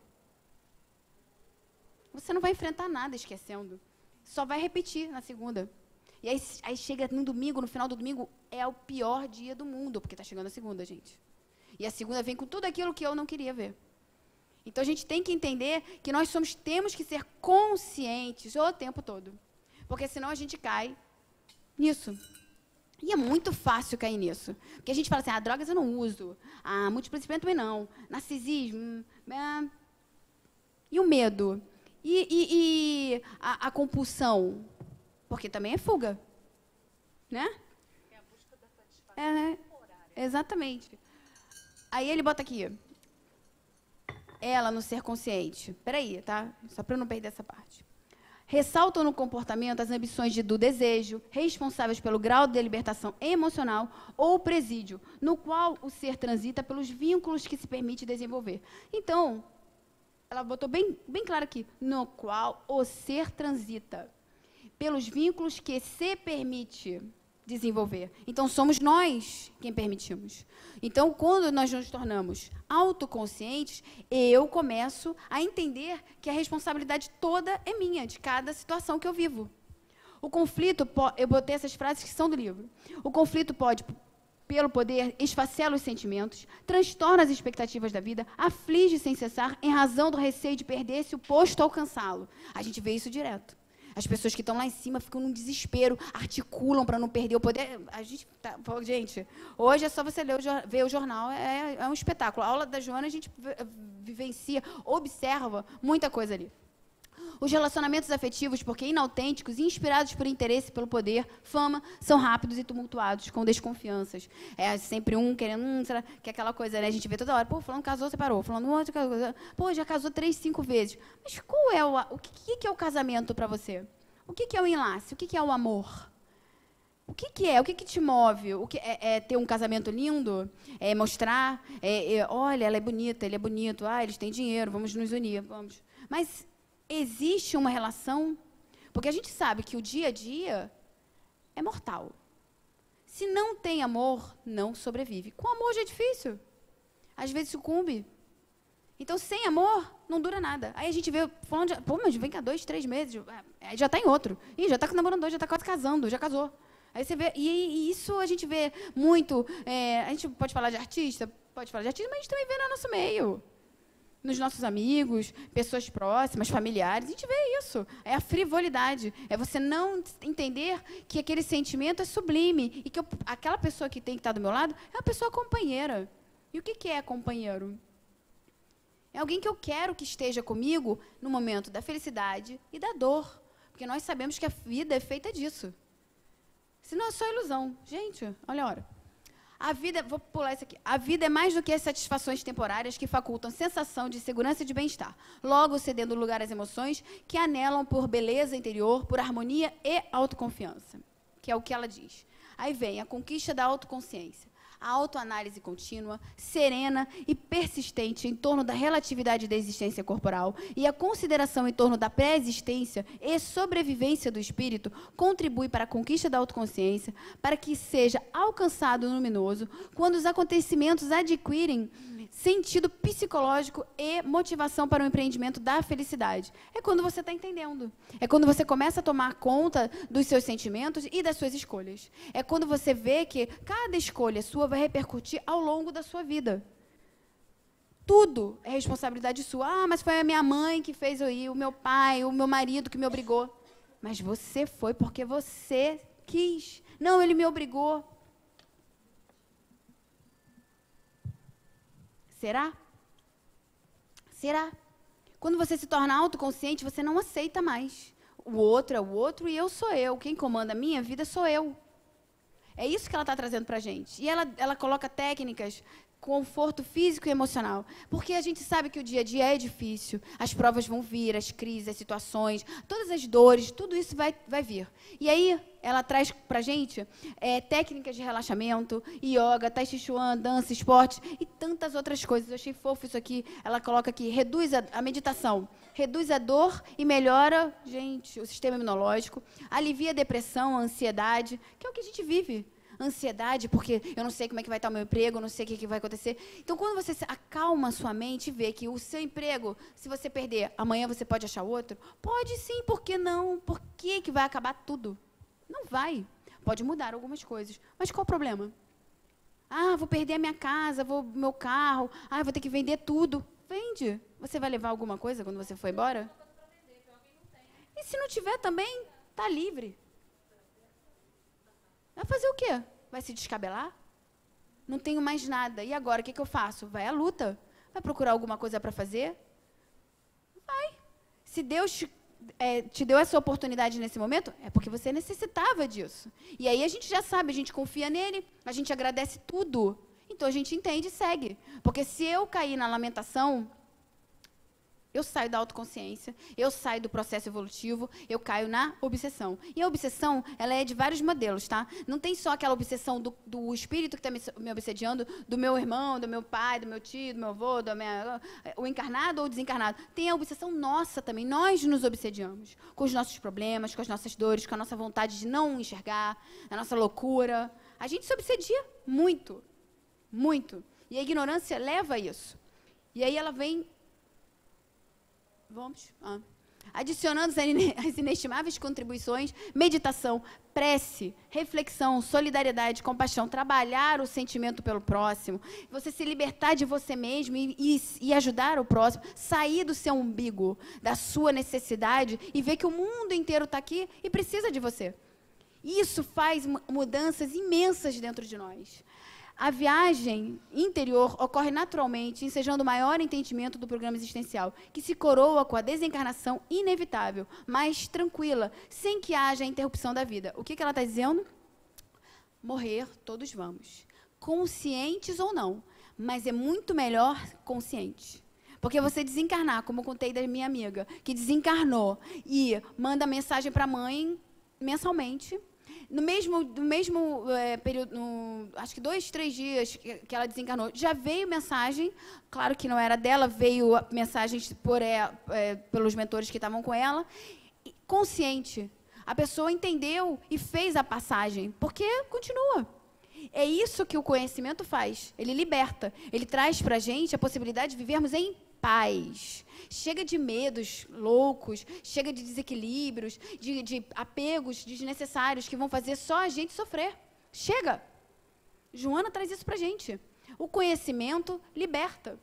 Você não vai enfrentar nada esquecendo. Só vai repetir na segunda. E aí, aí chega no domingo, no final do domingo, é o pior dia do mundo, porque está chegando a segunda, gente. E a segunda vem com tudo aquilo que eu não queria ver. Então, a gente tem que entender que nós somos, temos que ser conscientes o tempo todo. Porque senão a gente cai nisso. E é muito fácil cair nisso. Porque a gente fala assim, ah, drogas eu não uso. Ah, multiplacentamento também não. Narcisismo. É... E o medo? E, e, e a, a compulsão? Porque também é fuga. Né? É a busca da satisfação é, né? temporária. Exatamente. Aí ele bota aqui. Ela no ser consciente. Peraí, tá? Só para eu não perder essa parte. Ressaltam no comportamento as ambições de, do desejo, responsáveis pelo grau de libertação emocional ou presídio, no qual o ser transita pelos vínculos que se permite desenvolver. Então, ela botou bem, bem claro aqui, no qual o ser transita pelos vínculos que se permite desenvolver. Então, somos nós quem permitimos. Então, quando nós nos tornamos autoconscientes, eu começo a entender que a responsabilidade toda é minha, de cada situação que eu vivo. O conflito, eu botei essas frases que são do livro. O conflito pode, pelo poder, esfacela os sentimentos, transtorna as expectativas da vida, aflige sem cessar em razão do receio de perder-se o posto a alcançá-lo. A gente vê isso direto. As pessoas que estão lá em cima ficam num desespero, articulam para não perder o poder. A gente, tá, gente, hoje é só você ler o, ver o jornal, é, é um espetáculo. A aula da Joana, a gente vivencia, observa muita coisa ali. Os relacionamentos afetivos, porque inautênticos e inspirados por interesse pelo poder, fama, são rápidos e tumultuados, com desconfianças. É sempre um querendo, hum, será que é aquela coisa, né? A gente vê toda hora, pô, falando casou, separou, falando outro, casou, pô, já casou três, cinco vezes. Mas qual é o, o que, que é o casamento para você? O que, que é o enlace? O que, que é o amor? O que, que é? O que, que te move? O que é, é ter um casamento lindo? É mostrar? É, é, olha, ela é bonita, ele é bonito. Ah, eles têm dinheiro, vamos nos unir, vamos. Mas existe uma relação? Porque a gente sabe que o dia a dia é mortal. Se não tem amor, não sobrevive. Com amor já é difícil. Às vezes sucumbe. Então, sem amor, não dura nada. Aí a gente vê, falando de, pô, mas vem cá, dois, três meses, aí já está em outro. Ih, já está namorando dois, já está quase casando, já casou. Aí você vê, e, e isso a gente vê muito, é, a gente pode falar de artista, pode falar de artista, mas a gente também vê no nosso meio. Nos nossos amigos, pessoas próximas, familiares, a gente vê isso. É a frivolidade. É você não entender que aquele sentimento é sublime e que eu, aquela pessoa que tem que estar do meu lado é uma pessoa companheira. E o que, que é companheiro? É alguém que eu quero que esteja comigo no momento da felicidade e da dor. Porque nós sabemos que a vida é feita disso. Senão é só ilusão. Gente, olha a hora. A vida, vou pular isso aqui. A vida é mais do que as satisfações temporárias que facultam sensação de segurança e de bem-estar. Logo, cedendo lugar às emoções que anelam por beleza interior, por harmonia e autoconfiança. Que é o que ela diz. Aí vem a conquista da autoconsciência. A autoanálise contínua, serena e persistente em torno da relatividade da existência corporal e a consideração em torno da pré-existência e sobrevivência do espírito contribui para a conquista da autoconsciência, para que seja alcançado o luminoso quando os acontecimentos adquirem sentido psicológico e motivação para o empreendimento da felicidade. É quando você está entendendo. É quando você começa a tomar conta dos seus sentimentos e das suas escolhas. É quando você vê que cada escolha sua vai repercutir ao longo da sua vida. Tudo é responsabilidade sua. Ah, mas foi a minha mãe que fez eu ir, o meu pai, o meu marido que me obrigou. Mas você foi porque você quis. Não, ele me obrigou. Será? Será? Quando você se torna autoconsciente, você não aceita mais. O outro é o outro e eu sou eu. Quem comanda a minha vida sou eu. É isso que ela está trazendo para a gente. E ela, ela coloca técnicas, conforto físico e emocional. Porque a gente sabe que o dia a dia é difícil. As provas vão vir, as crises, as situações, todas as dores, tudo isso vai, vai vir. E aí, ela traz para a gente é, técnicas de relaxamento, yoga, tai chi chuan, dança, esporte e tantas outras coisas. Eu achei fofo isso aqui. Ela coloca aqui, reduz a, a meditação, reduz a dor e melhora, gente, o sistema imunológico, alivia a depressão, a ansiedade, que é o que a gente vive. Ansiedade, porque eu não sei como é que vai estar o meu emprego, eu não sei o que, que vai acontecer. Então, quando você acalma a sua mente e vê que o seu emprego, se você perder, amanhã você pode achar outro, pode sim, por que não? Por que, que vai acabar tudo? Não vai. Pode mudar algumas coisas. Mas qual o problema? Ah, vou perder a minha casa, vou meu carro, ah, vou ter que vender tudo. Vende. Você vai levar alguma coisa quando você for embora? E se não tiver também, tá livre. Vai fazer o quê? Vai se descabelar? Não tenho mais nada. E agora, o que, que eu faço? Vai à luta. Vai procurar alguma coisa para fazer? Vai. Se Deus te, é, te deu essa oportunidade nesse momento, é porque você necessitava disso. E aí a gente já sabe, a gente confia nele, a gente agradece tudo. Então a gente entende e segue. Porque se eu cair na lamentação, eu saio da autoconsciência, eu saio do processo evolutivo, eu caio na obsessão. E a obsessão, ela é de vários modelos, tá? Não tem só aquela obsessão do, do espírito que está me, me obsediando, do meu irmão, do meu pai, do meu tio, do meu avô, do minha, o encarnado ou o desencarnado. Tem a obsessão nossa também. Nós nos obsediamos com os nossos problemas, com as nossas dores, com a nossa vontade de não enxergar, a nossa loucura. A gente se obsedia muito, muito. E a ignorância leva a isso. E aí ela vem... Vamos. Ah. Adicionando as inestimáveis contribuições, meditação, prece, reflexão, solidariedade, compaixão, trabalhar o sentimento pelo próximo, você se libertar de você mesmo e, e, e ajudar o próximo, sair do seu umbigo, da sua necessidade e ver que o mundo inteiro está aqui e precisa de você. Isso faz mudanças imensas dentro de nós. A viagem interior ocorre naturalmente, ensejando o maior entendimento do programa existencial, que se coroa com a desencarnação inevitável, mas tranquila, sem que haja interrupção da vida. O que, que ela está dizendo? Morrer, todos vamos. Conscientes ou não, mas é muito melhor consciente. Porque você desencarnar, como eu contei da minha amiga, que desencarnou e manda mensagem para a mãe mensalmente. No mesmo, no mesmo é, período, no, acho que dois, três dias que ela desencarnou, já veio mensagem, claro que não era dela, veio mensagens por, é, é, pelos mentores que estavam com ela, consciente. A pessoa entendeu e fez a passagem, porque continua. É isso que o conhecimento faz, ele liberta, ele traz para a gente a possibilidade de vivermos em paz. Chega de medos loucos, chega de desequilíbrios, de, de apegos desnecessários que vão fazer só a gente sofrer. Chega! Joana traz isso para a gente. O conhecimento liberta.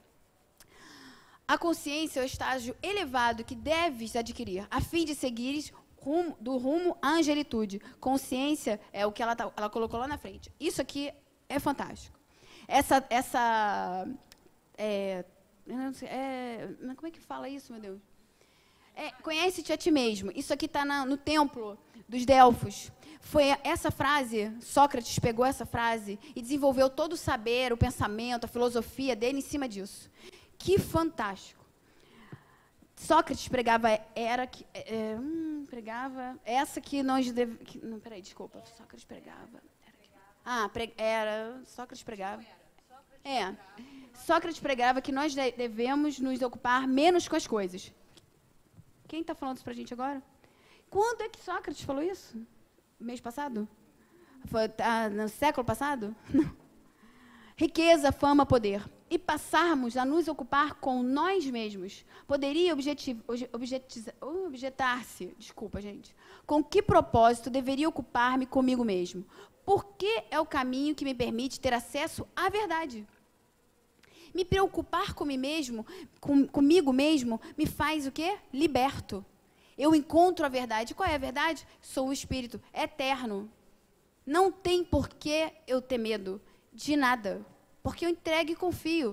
A consciência é o estágio elevado que deves adquirir, a fim de seguires rumo, do rumo à angelitude. Consciência é o que ela, tá, ela colocou lá na frente. Isso aqui é fantástico. Essa... essa é, É, como é que fala isso, meu Deus? É, conhece-te a ti mesmo. Isso aqui está no templo dos Delfos. Foi essa frase, Sócrates pegou essa frase e desenvolveu todo o saber, o pensamento, a filosofia dele em cima disso. Que fantástico. Sócrates pregava era que é, hum, pregava essa que nós deve, que, não, peraí, desculpa. Sócrates pregava. Era, ah, pre, era Sócrates pregava. É. Sócrates pregava que nós devemos nos ocupar menos com as coisas. Quem está falando isso para a gente agora? Quando é que Sócrates falou isso? Mês passado? Foi, tá, no século passado? Não. Riqueza, fama, poder. e passarmos a nos ocupar com nós mesmos, poderia objetar-se, desculpa, gente, com que propósito deveria ocupar-me comigo mesmo? Porque é o caminho que me permite ter acesso à verdade. Me preocupar com mim mesmo, com, comigo mesmo, me faz o quê? Liberto. Eu encontro a verdade. Qual é a verdade? Sou o Espírito eterno. Não tem por que eu ter medo de nada. Porque eu entrego e confio.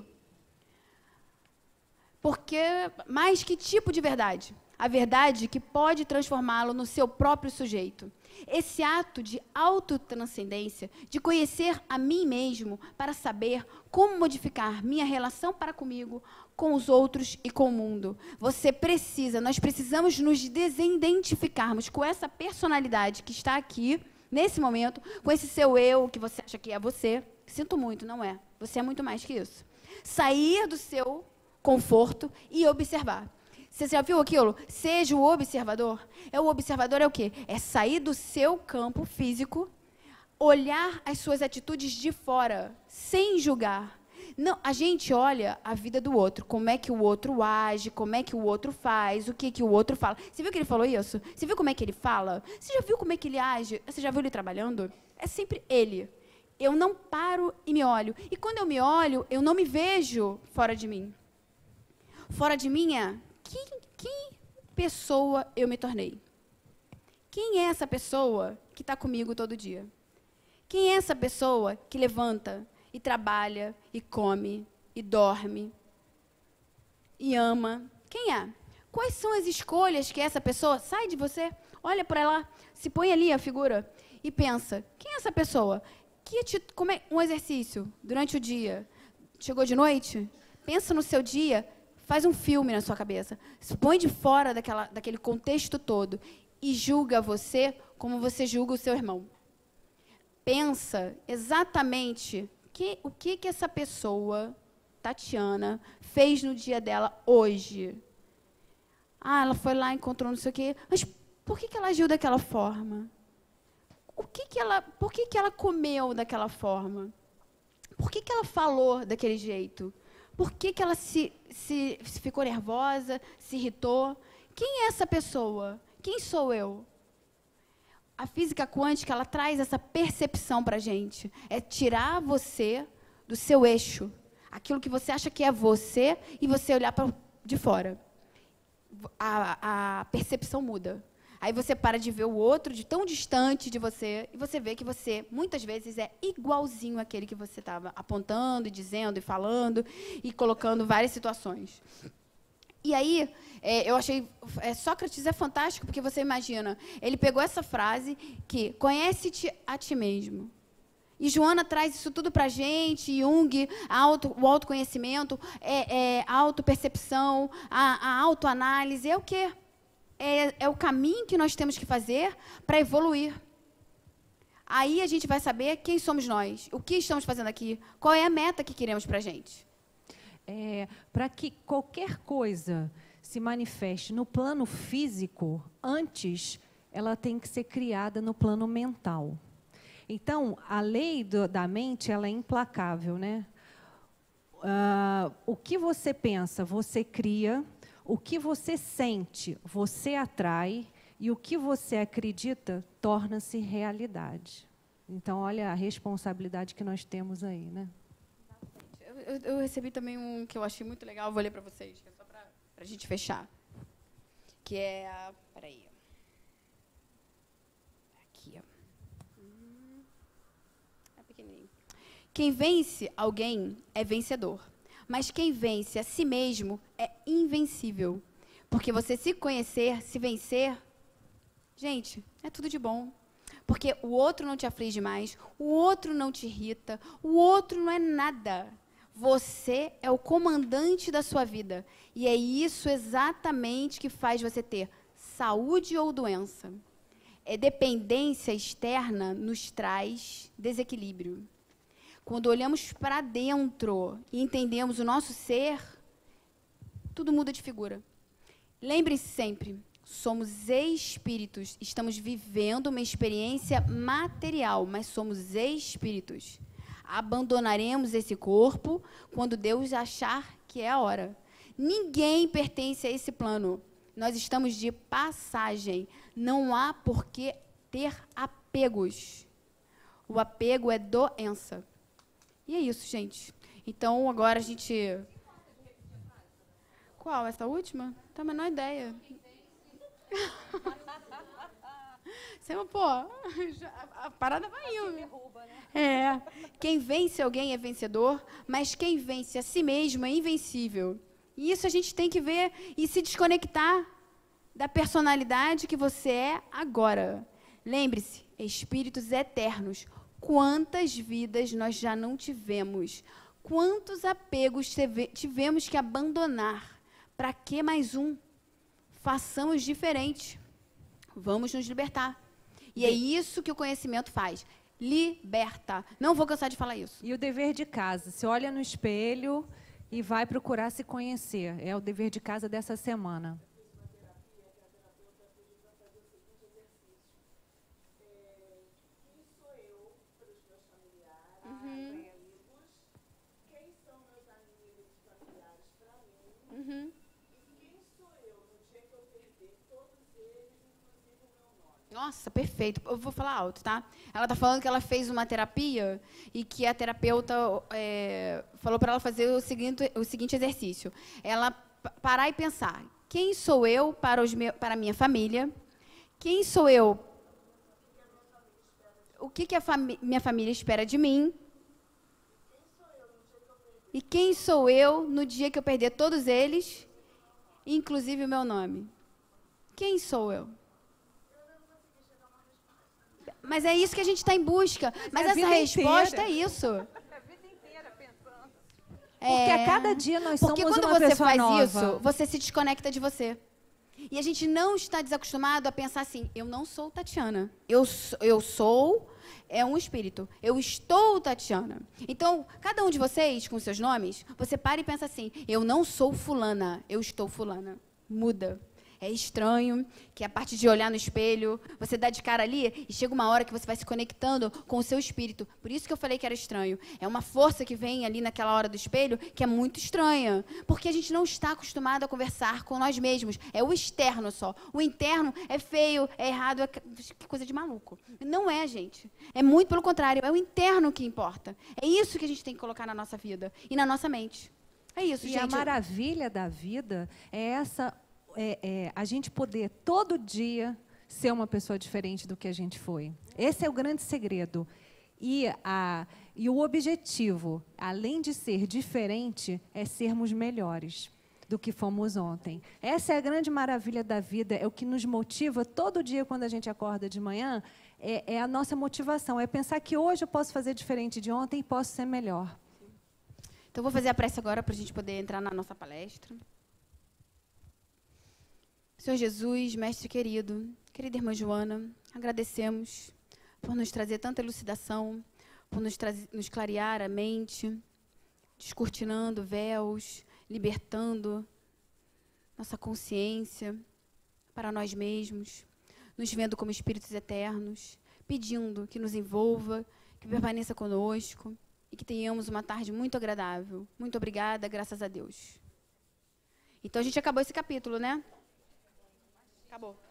Porque, mas que tipo de verdade? A verdade que pode transformá-lo no seu próprio sujeito. Esse ato de autotranscendência, de conhecer a mim mesmo para saber como modificar minha relação para comigo, com os outros e com o mundo. Você precisa, nós precisamos nos desidentificarmos com essa personalidade que está aqui, nesse momento, com esse seu eu, que você acha que é você. Sinto muito, não é. Você é muito mais que isso. Sair do seu conforto e observar. Você já viu aquilo? Seja o observador. É o observador é o quê? É sair do seu campo físico, olhar as suas atitudes de fora, sem julgar. Não, a gente olha a vida do outro, como é que o outro age, como é que o outro faz, o que, que o outro fala. Você viu que ele falou isso? Você viu como é que ele fala? Você já viu como é que ele age? Você já viu ele trabalhando? É sempre ele. Eu não paro e me olho. E quando eu me olho, eu não me vejo fora de mim. Fora de mim é... Que, que pessoa eu me tornei? Quem é essa pessoa que está comigo todo dia? Quem é essa pessoa que levanta e trabalha, e come, e dorme, e ama? Quem é? Quais são as escolhas que essa pessoa... Sai de você, olha para lá, se põe ali a figura e pensa, quem é essa pessoa? Que te, como é, um exercício durante o dia. Chegou de noite? Pensa no seu dia... Faz um filme na sua cabeça. Se põe de fora daquela, daquele contexto todo e julga você como você julga o seu irmão. Pensa exatamente que, o que, que essa pessoa, Tatiana, fez no dia dela hoje. Ah, ela foi lá, encontrou não sei o quê. Mas por que, que ela agiu daquela forma? O que que ela, por que, que ela comeu daquela forma? Por que, que ela falou daquele jeito? Por que, que ela se, se, se ficou nervosa, se irritou? Quem é essa pessoa? Quem sou eu? A física quântica, ela traz essa percepção para a gente. É tirar você do seu eixo. Aquilo que você acha que é você e você olhar para de fora. A, a percepção muda. Aí você para de ver o outro de tão distante de você e você vê que você, muitas vezes, é igualzinho àquele que você estava apontando, e dizendo, e falando, e colocando várias situações. E aí, é, eu achei... É, Sócrates é fantástico, porque você imagina, ele pegou essa frase que conhece-te a ti mesmo. E Joana traz isso tudo para a gente, Jung, auto, o autoconhecimento, é, é, a autopercepção, a, a autoanálise, é o quê? É, é o caminho que nós temos que fazer para evoluir. Aí a gente vai saber quem somos nós, o que estamos fazendo aqui, qual é a meta que queremos para a gente. É, para que qualquer coisa se manifeste no plano físico, antes ela tem que ser criada no plano mental. Então, a lei do, da mente ela é implacável, né? Uh, o que você pensa, você cria. O que você sente, você atrai, e o que você acredita torna-se realidade. Então, olha a responsabilidade que nós temos aí, né? Eu, eu, eu recebi também um que eu achei muito legal, vou ler para vocês, que é só para a gente fechar. Que é a... Peraí. Aqui, ó. Hum, é pequenininho. Quem vence alguém é vencedor. Mas quem vence a si mesmo é invencível. Porque você se conhecer, se vencer, gente, é tudo de bom. Porque o outro não te aflige mais, o outro não te irrita, o outro não é nada. Você é o comandante da sua vida. E é isso exatamente que faz você ter saúde ou doença. É dependência externa nos traz desequilíbrio. Quando olhamos para dentro e entendemos o nosso ser, tudo muda de figura. Lembre-se sempre, somos espíritos, estamos vivendo uma experiência material, mas somos espíritos. Abandonaremos esse corpo quando Deus achar que é a hora. Ninguém pertence a esse plano. Nós estamos de passagem. Não há por que ter apegos. O apego é doença. E é isso, gente. Então, agora a gente... Qual? Essa última? Não tenho a menor ideia. Você, pô, a, a parada vai indo. É. Quem vence alguém é vencedor, mas quem vence a si mesmo é invencível. E isso a gente tem que ver e se desconectar da personalidade que você é agora. Lembre-se, espíritos eternos. Quantas vidas nós já não tivemos? Quantos apegos tivemos que abandonar? Para que mais um? Façamos diferente. Vamos nos libertar. E é isso que o conhecimento faz. Liberta. Não vou cansar de falar isso. E o dever de casa. Se olha no espelho e vai procurar se conhecer. É o dever de casa dessa semana. Uhum. Uhum. Nossa, perfeito. Eu vou falar alto, tá? Ela está falando que ela fez uma terapia e que a terapeuta é, falou para ela fazer o seguinte, o seguinte exercício. Ela parar e pensar, quem sou eu para, os meus, para a minha família? Quem sou eu? O que, que a fami- minha família espera de mim? E quem sou eu no dia que eu perder todos eles, inclusive o meu nome? Quem sou eu? Mas é isso que a gente está em busca. Mas É a essa vida resposta inteira. é isso. A vida inteira pensando. Porque É, a cada dia nós porque somos quando uma você pessoa faz nova. isso, você se desconecta de você. E a gente não está desacostumado a pensar assim, eu não sou Tatiana. Eu, sou- eu sou é um espírito. Eu estou Tatiana. Então, cada um de vocês, com seus nomes, você para e pensa assim, eu não sou fulana, eu estou fulana. Muda. É estranho que a parte de olhar no espelho, você dá de cara ali e chega uma hora que você vai se conectando com o seu espírito. Por isso que eu falei que era estranho. É uma força que vem ali naquela hora do espelho que é muito estranha. Porque a gente não está acostumado a conversar com nós mesmos. É o externo só. O interno é feio, é errado, é que coisa de maluco. Não é, gente. É muito pelo contrário. É o interno que importa. É isso que a gente tem que colocar na nossa vida e na nossa mente. É isso, E gente. a maravilha da vida é essa, é, é, a gente poder todo dia ser uma pessoa diferente do que a gente foi. Esse é o grande segredo. E, a, e o objetivo, além de ser diferente, é sermos melhores do que fomos ontem. Essa é a grande maravilha da vida, é o que nos motiva todo dia quando a gente acorda de manhã, é, é a nossa motivação, é pensar que hoje eu posso fazer diferente de ontem e posso ser melhor. Então, vou fazer a prece agora para a gente poder entrar na nossa palestra. Senhor Jesus, mestre querido, querida irmã Joana, agradecemos por nos trazer tanta elucidação, por nos, trazer, nos clarear a mente, descortinando véus, libertando nossa consciência para nós mesmos, nos vendo como espíritos eternos, pedindo que nos envolva, que permaneça conosco e que tenhamos uma tarde muito agradável. Muito obrigada, graças a Deus. Então, a gente acabou esse capítulo, né? Acabou.